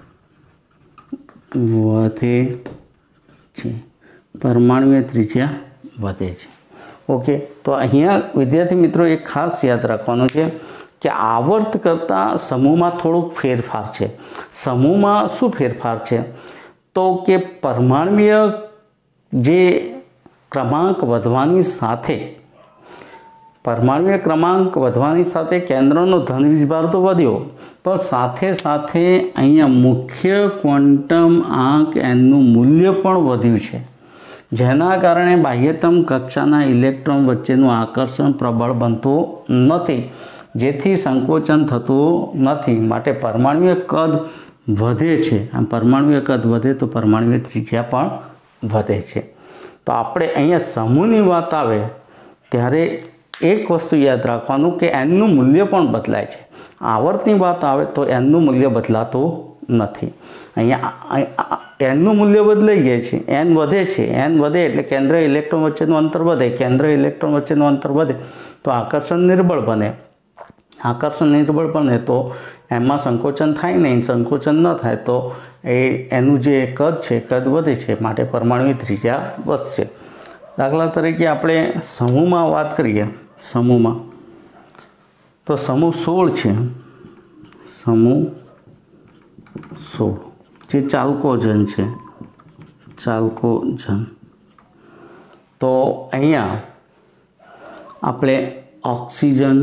વધે છે, પરમાણુય ત્રિજ્યા વધે છે। ઓકે, તો અહીંયા વિદ્યાર્થી મિત્રો એક ખાસ યાદ રાખવાનું છે કે આવર્ત કરતાં સમૂહમાં થોડુંક ફેરફાર છે। સમૂહમાં શું ફેરફાર છે તો કે પરમાણુય જે ક્રમાંક વધવાની સાથે પરમાણુય ક્રમાંક વધવાની સાથે કેન્દ્રનો ધન વીજભાર તો વધ્યો, પણ સાથે સાથે અહીંયા મુખ્ય ક્વોન્ટમ આંક એનું મૂલ્ય પણ વધ્યું છે, જેના કારણે બાહ્યતમ કક્ષાના ઇલેક્ટ્રોન વચ્ચેનું આકર્ષણ પ્રબળ બનતું નથી, જેથી સંકોચન થતું નથી માટે પરમાણુય કદ વધે છે। આમ પરમાણુય કદ વધે તો પરમાણુય ત્રિજ્યા પણ વધે છે। તો આપણે અહીંયા સમૂહની વાત આવે ત્યારે એક વસ્તુ યાદ રાખવાનું કે એનનું મૂલ્ય પણ બદલાય છે। આવર્તની વાત આવે તો એનનું મૂલ્ય બદલાતું નથી। અહીંયા એનનું મૂલ્ય બદલાઈ જાય છે, એન વધે છે, એન વધે એટલે કેન્દ્ર ઇલેક્ટ્રોન વચ્ચેનું અંતર વધે, કેન્દ્ર ઇલેક્ટ્રોન વચ્ચેનું અંતર વધે તો આકર્ષણ નિર્બળ બને, આકર્ષણ નિર્બળ બને તો એમાં સંકોચન થાય નહીં, સંકોચન ન થાય તો એ એનું જે કદ છે કદ વધે છે માટે પરમાણુય ત્રિજ્યા વધશે। દાખલા તરીકે આપણે સમૂહમાં વાત કરીએ, સમૂહમાં તો સમૂહ સોળ છે, સમૂહ સોળ જે ચાલકોજન છે, ચાલકોજન તો અહીંયા આપણે ઓક્સિજન,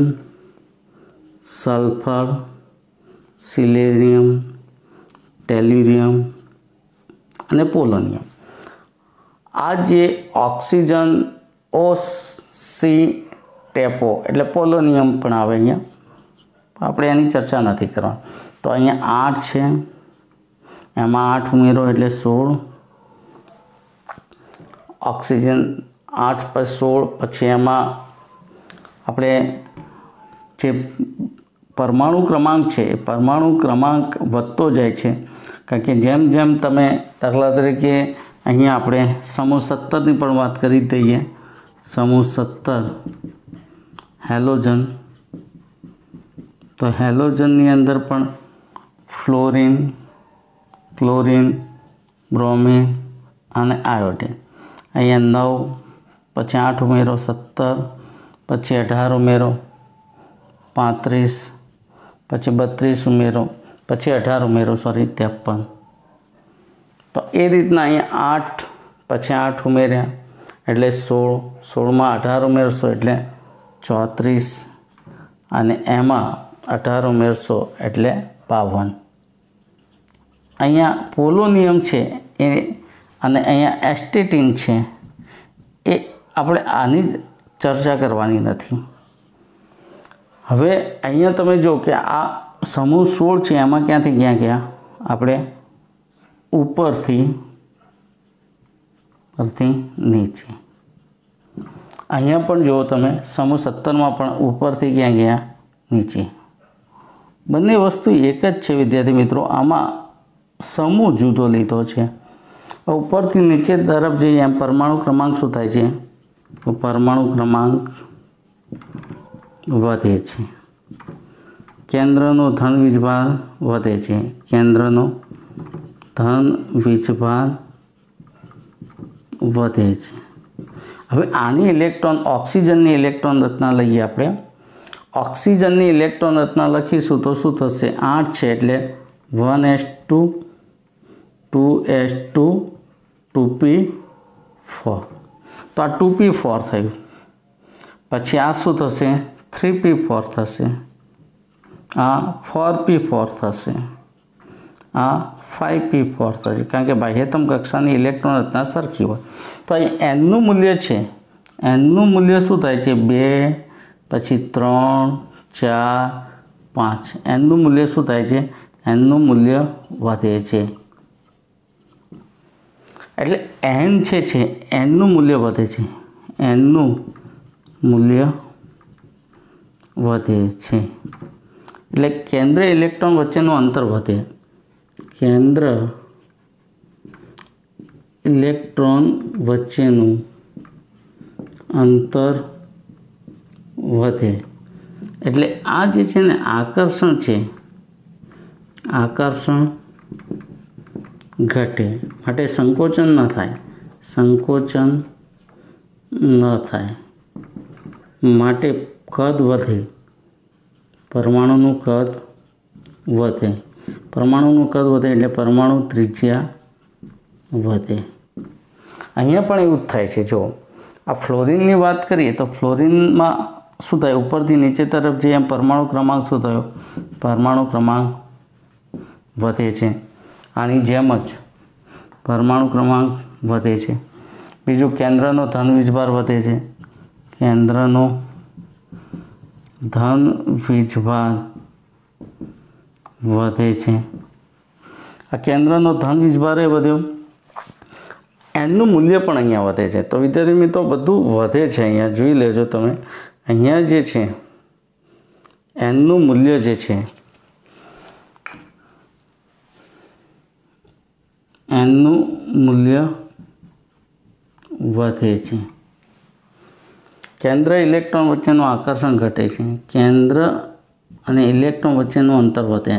સલ્ફર, સિલેનિયમ, ટેલ્યુરિયમ અને પોલોનિયમ આ જે ઓક્સિજન ઓ સી ટેપો એટલે પોલોનિયમ પણ આવે અહીંયા, આપણે એની ચર્ચા નથી કરવાની. તો અહીંયા આઠ છે, એમાં આઠ ઉમેરો એટલે સોળ. ઓક્સિજન આઠ પર સોળ, પછી એમાં આપણે જે પરમાણુ ક્રમાંક છે એ પરમાણુ ક્રમાંક વધતો જાય છે, કારણ કે જેમ જેમ તમે દાખલા તરીકે અહીંયા આપણે સમૂહ સત્તરની પણ વાત કરી દઈએ. સમૂહ સત્તર હેલોજન, તો હેલોજનની અંદર પણ ફ્લોરિન, ક્લોરિન, બ્રોમિન અને આયોડિન. અહીંયા નવ, પછી આઠ ઉમેરો સત્તર, પછી અઢાર ઉમેરો પાંત્રીસ, પછી બત્રીસ ઉમેરો, પછી અઢાર ઉમેરો સોરી ત્રેપન. તો એ રીતના અહીંયા આઠ, પછી આઠ ઉમેર્યા એટલે સોળ, સોળમાં અઢાર ઉમેરશો એટલે ચોત્રીસ, અને એમાં અઢાર ઉમેરશો એટલે બાવન. અહીંયા પોલોનિયમ છે એ, અને અહીંયા એસ્ટેટિન છે એ આપણે આની જ ચર્ચા કરવાની નથી. હવે અહીંયા તમે જો કે આ સમૂહ સોળ છે એમાં ક્યાંથી ક્યાં ગયા આપણે ઉપરથી પરથી નીચે. અહીંયા પણ જુઓ તમે સમૂહ સત્તરમાં પણ ઉપરથી ક્યાં ગયા નીચે. બંને વસ્તુ એક જ છે વિદ્યાર્થી મિત્રો, આમાં સમૂહ જુદો લીધો છે. ઉપરથી નીચે તરફ જઈએ એમ પરમાણુ ક્રમાંક શું થાય છે, તો પરમાણુ ક્રમાંક વધે છે. કેન્દ્રનો ધન વીજભાર વધે છે, કેન્દ્રનો ધન વીજભાર વધે છે. હવે આની ઇલેક્ટ્રોન ઓક્સિજનની ઇલેક્ટ્રોન રચના લઈએ આપણે. ઓક્સિજનની ઇલેક્ટ્રોન રચના લખીશું તો શું થશે, આઠ છે એટલે one s two, two s two, two p four. તો આ ટુ પી ફોર થયું. પછી આ શું થશે, થ્રી પી ફોર થશે, આ ફોર પી ફોર થશે, આ ફાઇવ પી ફોર થશે, કારણ કે બાહ્યતમ કક્ષાની ઇલેક્ટ્રોન રચના સરખી હોય. તો અહીં એનનું મૂલ્ય છે, એનનું મૂલ્ય શું થાય છે, બે, પછી ત્રણ, ચાર, પાંચ. એનનું મૂલ્ય શું થાય છે, એનનું મૂલ્ય વધે છે. એટલે એન છે છે એનનું મૂલ્ય વધે છે, એનનું મૂલ્ય વધે છે. એટલે કેન્દ્ર ઇલેક્ટ્રોન વચ્ચેનું અંતર વધે, કેન્દ્ર ઇલેક્ટ્રોન વચ્ચેનું અંતર વધે. એટલે આ જે છે ને આકર્ષણ છે, આકર્ષણ ઘટે, માટે સંકોચન ન થાય, સંકોચન ન થાય, માટે કદ વધે, પરમાણુનું કદ વધે. પરમાણુનું કદ વધે એટલે પરમાણુ ત્રિજ્યા વધે. અહીંયા પણ એવું જ થાય છે. જો આ ફ્લોરિનની વાત કરીએ તો ફ્લોરિનમાં શું થાય, ઉપરથી નીચે તરફ જઈએ એમ પરમાણુ ક્રમાંક શું થયો, પરમાણુ ક્રમાંક વધે છે. આની જેમ જ પરમાણુ ક્રમાંક વધે છે. બીજું કેન્દ્રનો ધન વીજભાર વધે છે, કેન્દ્રનો ધન વીજભાર વધે છે. આ કેન્દ્રનો ધન વીજભાર એ વધ્યો, એનનું મૂલ્ય પણ અહીંયા વધે છે. તો વિદ્યાર્થી મિત્રો બધું વધે છે. અહીંયા જોઈ લેજો તમે, અહીંયા જે છે એનનું મૂલ્ય જે છે, એનનું મૂલ્ય વધે છે. કેન્દ્ર ઇલેક્ટ્રોન વચ્ચેનું આકર્ષણ ઘટે છે, કેન્દ્ર અને ઇલેક્ટ્રોન વચ્ચેનું અંતર વધે,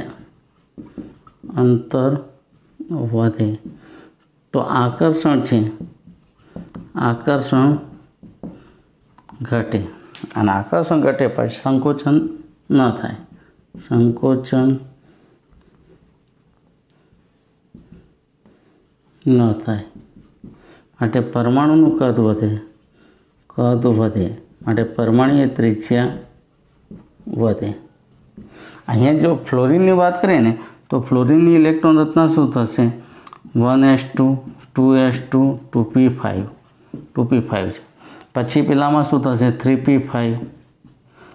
અંતર વધે. તો આકર્ષણ છે, આકર્ષણ ઘટે, અને આકર્ષણ ઘટે પછી સંકોચન ન થાય, સંકોચન ન થાય, માટે પરમાણુનું કદ વધે, કદ વધે, માટે પરમાણુય ત્રિજ્યા વધે. અહીંયા જો ફ્લોરિનની વાત કરીએ ને તો ફ્લોરિનની ઇલેક્ટ્રોન રચના શું થશે, one s two, two s two, two p five, two p five છે. પછી પેલામાં શું થશે, three p five,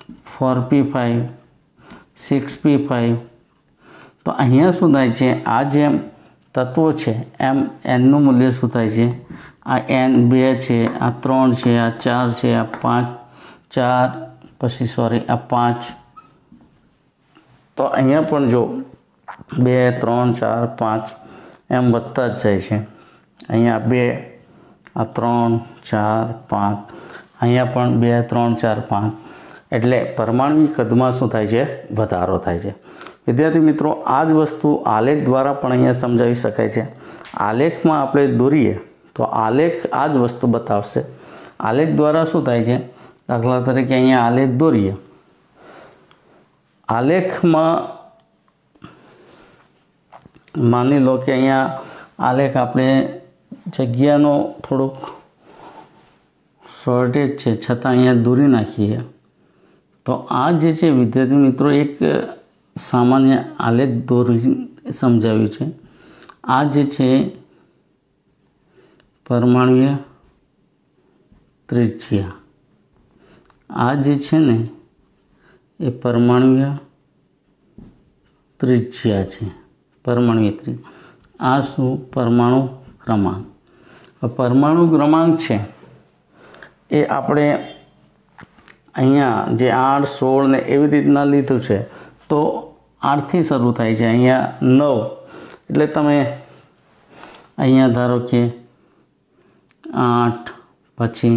four p five six p five. तो अहींया शुं थाय छे, आ जे तत्वों छे एम एननुं मूल्य शुं थाय छे, आ एन बे छे, आ त्रण छे, आ चार छे, आ पांच चार पछी सॉरी आ पांच। तो अहींया पण जो बे त्रण चार पांच एम वधता ज जाय छे। अहींया बे, आ त्रण चार पांच, अहींया पण बे त्रण चार पांच, एटले परमाणु कदमां शुं थाय छे, वधारो थाय छे। विद्यार्थी मित्रों, आ ज वस्तु आलेख द्वारा पण अहींया समजावी शकाय छे। आलेखमां आपणे दोरीए तो आलेख आ ज वस्तु बतावशे। आलेख द्वारा शुं थाय छे, दाखला तरीके अहींया आलेख दोरीए। आलेखमां मानी लो कि अहींया आलेख आपणे जग्यानो थोड़ोक शॉर्टेज छे, छतां अहींया दोरी नाखीए तो आ जे छे विद्यार्थी मित्रों एक सामान्य आलेख दोरी समजाव्युं छे। आ जे छे परमाणुय त्रिज्या, आ जे छे ने ए परमाणुय त्रिज्या छे, परमाणुय त्रिज्या। आ शुं परमाणु क्रमांक। परमाणु क्रमांक छे ए आपणे अहींया जे आठ सोल ने एवी रीतना लीधुं छे तो आठ थी शरू थाय छे। अहींया नव एटले तमे अहींया धारो के आठ, पछी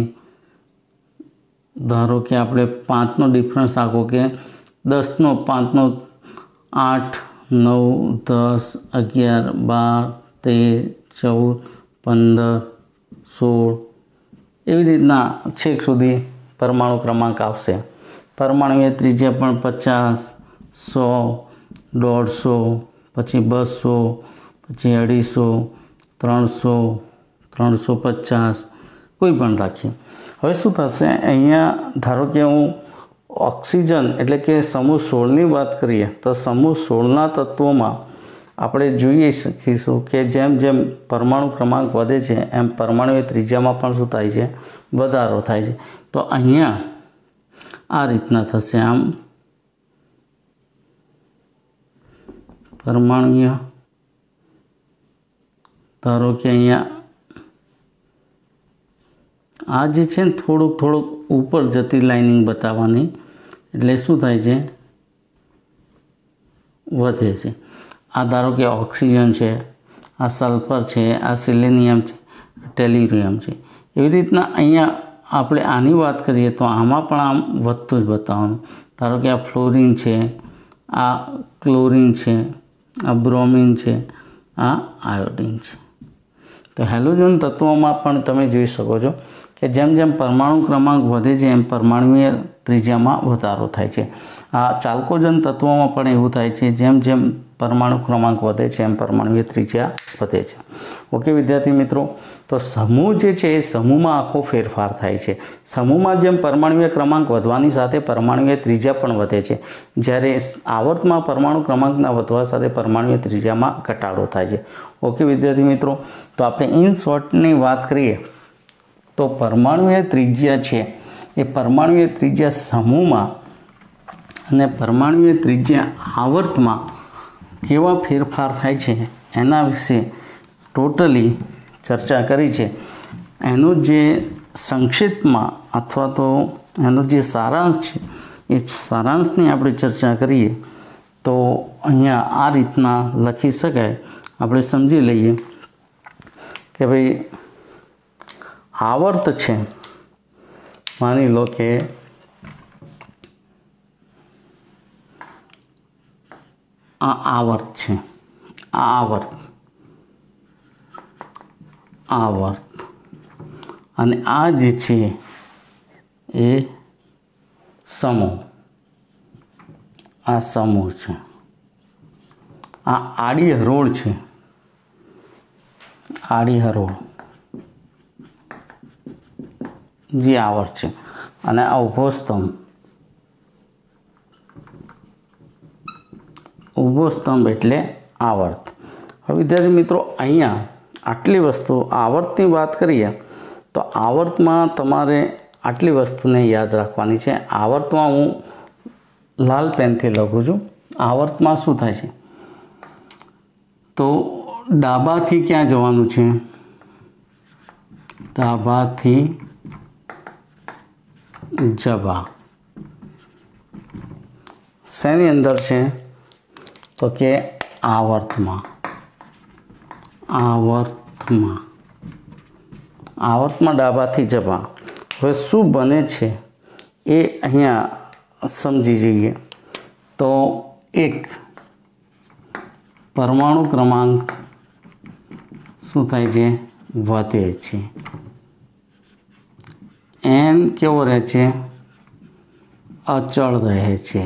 धारो के आपणे पांच नो डिफरन्स राखो के दस नो पांच नो आठ नव दस अगियार बार तेर चौद पंदर सोल एवी रीतना छेक सुधी परमाणु क्रमांक आवशे। परमाणुय त्रिज्या पण पचास, सौ, दौड़ सौ, पछी बसो, पछी अढ़ी सौ, त्रण सौ, त्रण सौ पचास, कोई पण राखीए। हवे शुं थशे, अहींया धारो के हूँ ऑक्सिजन एटले के समूह सोल नी बात करीए तो समूह सोलना तत्वोमां આપણે જોઈ શકીશું કે જેમ જેમ પરમાણુ ક્રમાંક વધે છે એમ પરમાણુની ત્રિજ્યામાં પણ શું થાય છે, વધારો થાય છે। તો અહીંયા આ રીતના થશે। આમ પરમાણુય ધારો કે અહીંયા આ જે છે ને થોડુંક થોડુંક ઉપર જતી લાઇનિંગ બતાવવાની એટલે શું થાય છે, વધે છે। आ धारो कि ऑक्सिजन है, आ सल्फर है, आ सिलेनियम है, टेल्युरियम है। एवी रीतना अहींया आपणे आनी बात करिए तो आमां पण आम वधतुं ज बताववानुं। धारो कि आ फ्लोरीन है, आ क्लोरीन है, आ ब्रोमीन है, आ आयोडीन है। तो हेलोजन तत्वोमां पण तमे जोई शको छो कि जेम जेम परमाणु क्रमांक वधे छे एम परमाणुय त्रिज्यामां वधारो थाय छे। आ चाल्कोजन तत्वोमां पण एवुं थाय छे, जेम जेम परमाणु क्रमांक वधे छे एम परमाणुय त्रिज्या वधे छे। ओके विद्यार्थी मित्रों, तो समूह जे छे ए समूहमां आखो फेरफार थाय छे। समूहमां जेम परमाणुय क्रमांक वधवानी साथे परमाणुय त्रिज्या पण वधे छे, ज्यारे आवर्तमां परमाणु क्रमांकना वधवा साथे परमाणुय त्रिज्यामां घटाडो थाय छे। ओके विद्यार्थी मित्रों, तो आपणे इन शॉर्टनी वात करीए तो परमाणुय त्रिज्या छे ए परमाणुय त्रिज्या समूहमां अने परमाणुय त्रिज्या आवर्तमां केवा फेरफार थाय छे एना विषे टोटली चर्चा करी छे। एनो जे संक्षिप्तमां अथवा तो एनो जे सारांश छे ए सारांशनी आपणे चर्चा करीए तो अहींया आ रीतना लखी शकाय। आपणे समजी लईए के भाई आवर्त छे, मानी लो के आ आवर्त छे, आ आवर्त आवर्त अने आ जे छे ए समूह, आ समूह छे। आ आड़ी हरोळ छे, आड़ी हरोळ जे आवर्त छे अने आ ऊभो स्तंभ, ऊभो स्तंभ एटले आवर्त। हवे विद्यार्थी मित्रों, अहींया आटली वस्तु आवर्तनी बात करीए तो आवर्तमां तमारे आटली वस्तुने याद राखवानी छे। आवर्तमां हूँ લાલ પેનથી લખું છું। આવર્તમાં શું થાય છે, તો ડાબાથી ક્યાં જવાનું છે, ડાબાથી જબા શેની અંદર છે, તો કે આવર્તમાં, આવર્તમાં આવર્તમાં ડાબાથી જબા। હવે શું બને છે એ અહીંયા સમજી જઈએ। તો એક પરમાણુ ક્રમાંક શું થાય છે, વધે છે। એન કેવો રહે છે, અચળ રહે છે।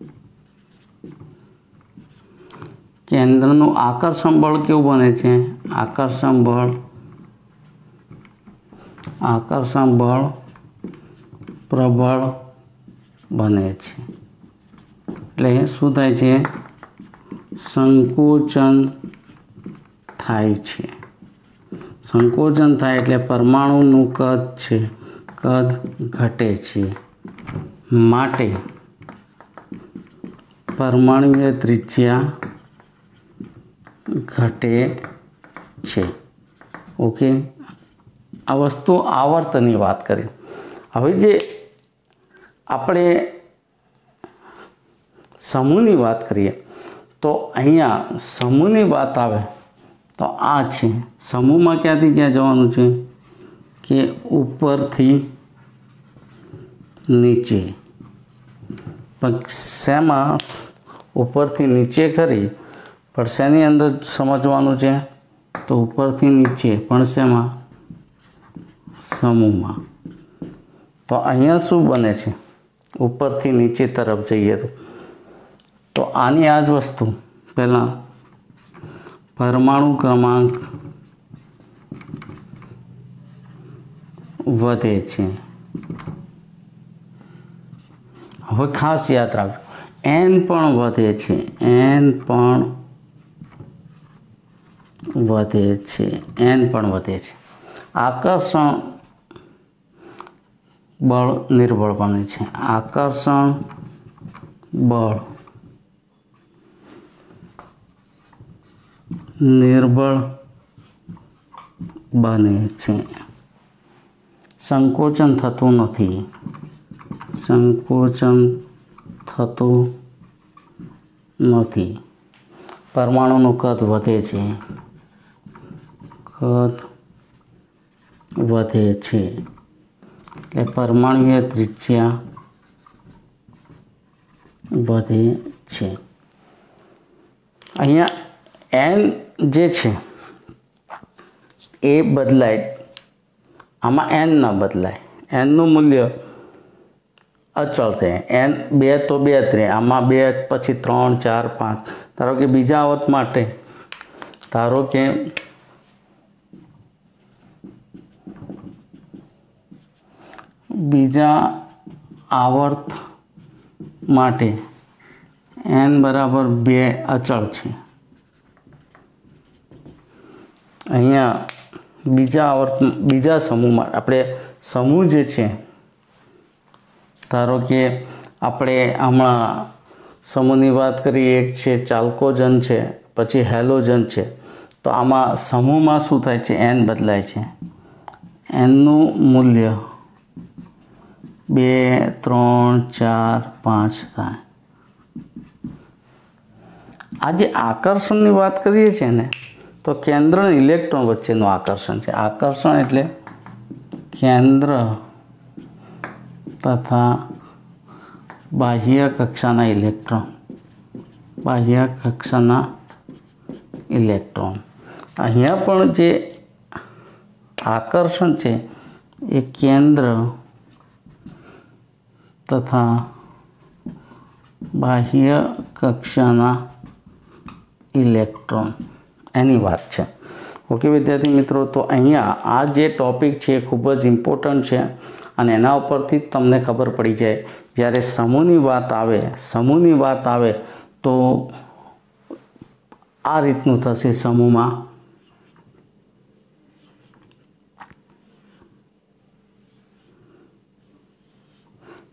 કેન્દ્રનું આકર્ષણ બળ કેવું બને છે, આકર્ષણ બળ આકર્ષણ બળ પ્રબળ બને છે। એટલે શું થાય છે, સંકોચન થાય છે। સંકોચન થાય એટલે પરમાણુનું કદ છે, કદ ઘટે છે। માટે પરમાણુય ત્રિજ્યા ઘટે છે। ઓકે, આ વસ્તુ આવર્તની વાત કરી। હવે જે આપણે સમૂહની વાત કરીએ તો અહીંયા સમૂહની વાત આવે તો આ છે। સમૂહમાં ક્યાંથી ક્યાં જવાનું છે, કે ઉપરથી નીચે। પણ શેમાં, ઉપરથી નીચે કરી પણ શેની અંદર સમજવાનું છે, તો ઉપરથી નીચે પણ શેમાં, સમૂહમાં। તો અહીંયા શું બને છે, ઉપરથી નીચે તરફ જઈએ તો તો આની આ જ વસ્તુ પહેલાં પરમાણુ ક્રમાંક વધે છે। હવે ખાસ યાદ રાખજો, એન પણ વધે છે, એન પણ વધે છે, એન પણ વધે છે। આકર્ષણ બળ નિર્બળ બને છે, આકર્ષણ બળ નિર્બળ બને છે। સંકોચન થતું નથી, સંકોચન થતું નથી। પરમાણુનું કદ વધે છે, કદ વધે છે એટલે પરમાણુય ત્રિજ્યા વધે છે। અહીંયા એન જે છે એ બદલાય, આમાં એન ન બદલાય, એનનું મૂલ્ય અચળ રહે। એન બે તો બે જ રહે, આમાં બે પછી ત્રણ ચાર પાંચ। ધારો કે બીજા આવર્ત માટે, ધારો કે બીજા આવર્ત માટે એન બરાબર બે અચળ છે। અહીંયા બીજા આવર્ત બીજા સમૂહમાં આપણે સમૂહ જે છે, ધારો કે આપણે હમણાં સમૂહની વાત કરીએ, એક છે ચાલ્કોજન છે, પછી હેલોજન છે। તો આમાં સમૂહમાં શું થાય છે, એન બદલાય છે, એનનું મૂલ્ય બે ત્રણ ચાર પાંચ થાય। આ જે આકર્ષણની વાત કરીએ છીએ ને, તો કેન્દ્ર અને ઇલેક્ટ્રોન વચ્ચેનું આકર્ષણ છે। આકર્ષણ એટલે કેન્દ્ર તથા બાહ્ય કક્ષાના ઇલેક્ટ્રોન, બાહ્ય કક્ષાના ઇલેક્ટ્રોન। અહીંયા પણ જે આકર્ષણ છે એ કેન્દ્ર તથા બાહ્ય કક્ષાના ઇલેક્ટ્રોન એની વાત છે। ઓકે વિદ્યાર્થી મિત્રો, તો અહીંયા આ જે ટૉપિક છે એ ખૂબ જ ઇમ્પોર્ટન્ટ છે અને એના ઉપરથી જ તમને ખબર પડી જાય, જ્યારે સમૂહની વાત આવે, સમૂહની વાત આવે તો આ રીતનું થશે। સમૂહમાં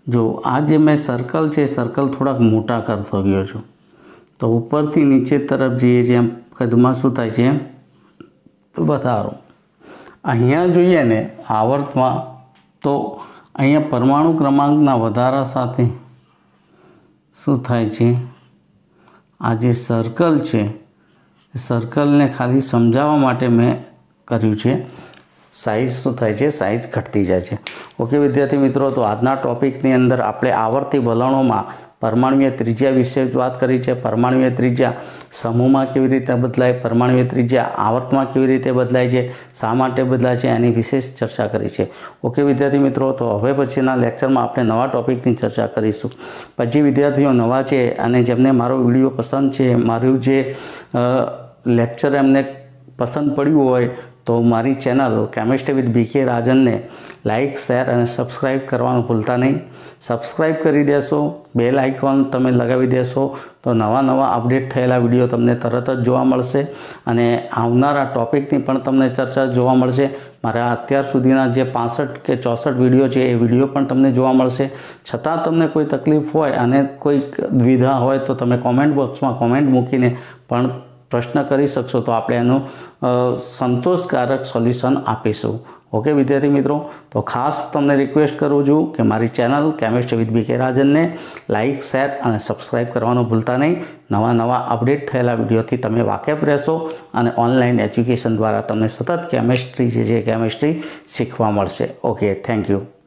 જો આ જે મેં સર્કલ છે સર્કલ થોડાક મોટા કરતો ગયો છું, તો ઉપરથી નીચે તરફ જઈએ છીએ એમ કદમાં શું થાય છે વધારો. અહીંયા જોઈએ ને આવર્તમાં, તો અહીંયા પરમાણુ ક્રમાંકના વધારા સાથે શું થાય છે, આ જે સર્કલ છે એ સર્કલને ખાલી સમજાવવા માટે મેં કર્યું છે. સાઇઝ શું થાય છે, સાઇઝ ઘટતી જાય છે. ઓકે વિદ્યાર્થી મિત્રો, તો આજના ટૉપિકની અંદર આપણે આવર્તી વલણોમાં પરમાણુય ત્રિજ્યા વિશે વાત કરી છે. પરમાણુય ત્રિજ્યા સમૂહમાં કેવી રીતે બદલાય, પરમાણુય ત્રિજ્યા આવર્તમાં કેવી રીતે બદલાય છે, શા માટે બદલાય છે, એની વિશેષ ચર્ચા કરી છે. ઓકે વિદ્યાર્થી મિત્રો, તો હવે પછીના લેક્ચરમાં આપણે નવા ટૉપિકની ચર્ચા કરીશું. પછી વિદ્યાર્થીઓ નવા છે અને જેમને મારો વિડીયો પસંદ છે, મારું જે લેક્ચર એમને પસંદ પડ્યું હોય, તો મારી channel chemistry with B K રાજનને લાઇક, શેર અને સબસ્ક્રાઈબ કરવાનું ભૂલતા નહીં. સબસ્ક્રાઈબ કરી દેશો, બેલ આઇકોન તમે લગાવી દેશો તો નવા નવા અપડેટ થયેલા વિડીયો તમને તરત જ જોવા મળશે અને આવનારા ટૉપિકની પણ તમને ચર્ચા જોવા મળશે. મારા અત્યાર સુધીના જે પાસઠ કે ચોસઠ વિડીયો છે એ વિડીયો પણ તમને જોવા મળશે. છતાં તમને કોઈ તકલીફ હોય અને કોઈક દ્વિધા હોય તો તમે કોમેન્ટ બોક્સમાં કોમેન્ટ મૂકીને પણ પ્રશ્ન કરી શકશો, તો આપણે એનું સંતોષકારક સોલ્યુશન આપીશું. ઓકે વિદ્યાર્થી મિત્રો, તો ખાસ તમને રિક્વેસ્ટ કરું છું કે મારી channel chemistry with B K રાજનને લાઇક, શેર અને સબસ્ક્રાઈબ કરવાનું ભૂલતા નહીં. નવા નવા અપડેટ થયેલા વિડીયોથી તમે વાકેફ રહેશો અને ઓનલાઈન એજ્યુકેશન દ્વારા તમને સતત કેમિસ્ટ્રી જે છે કેમિસ્ટ્રી શીખવા મળશે. Okay, thank you.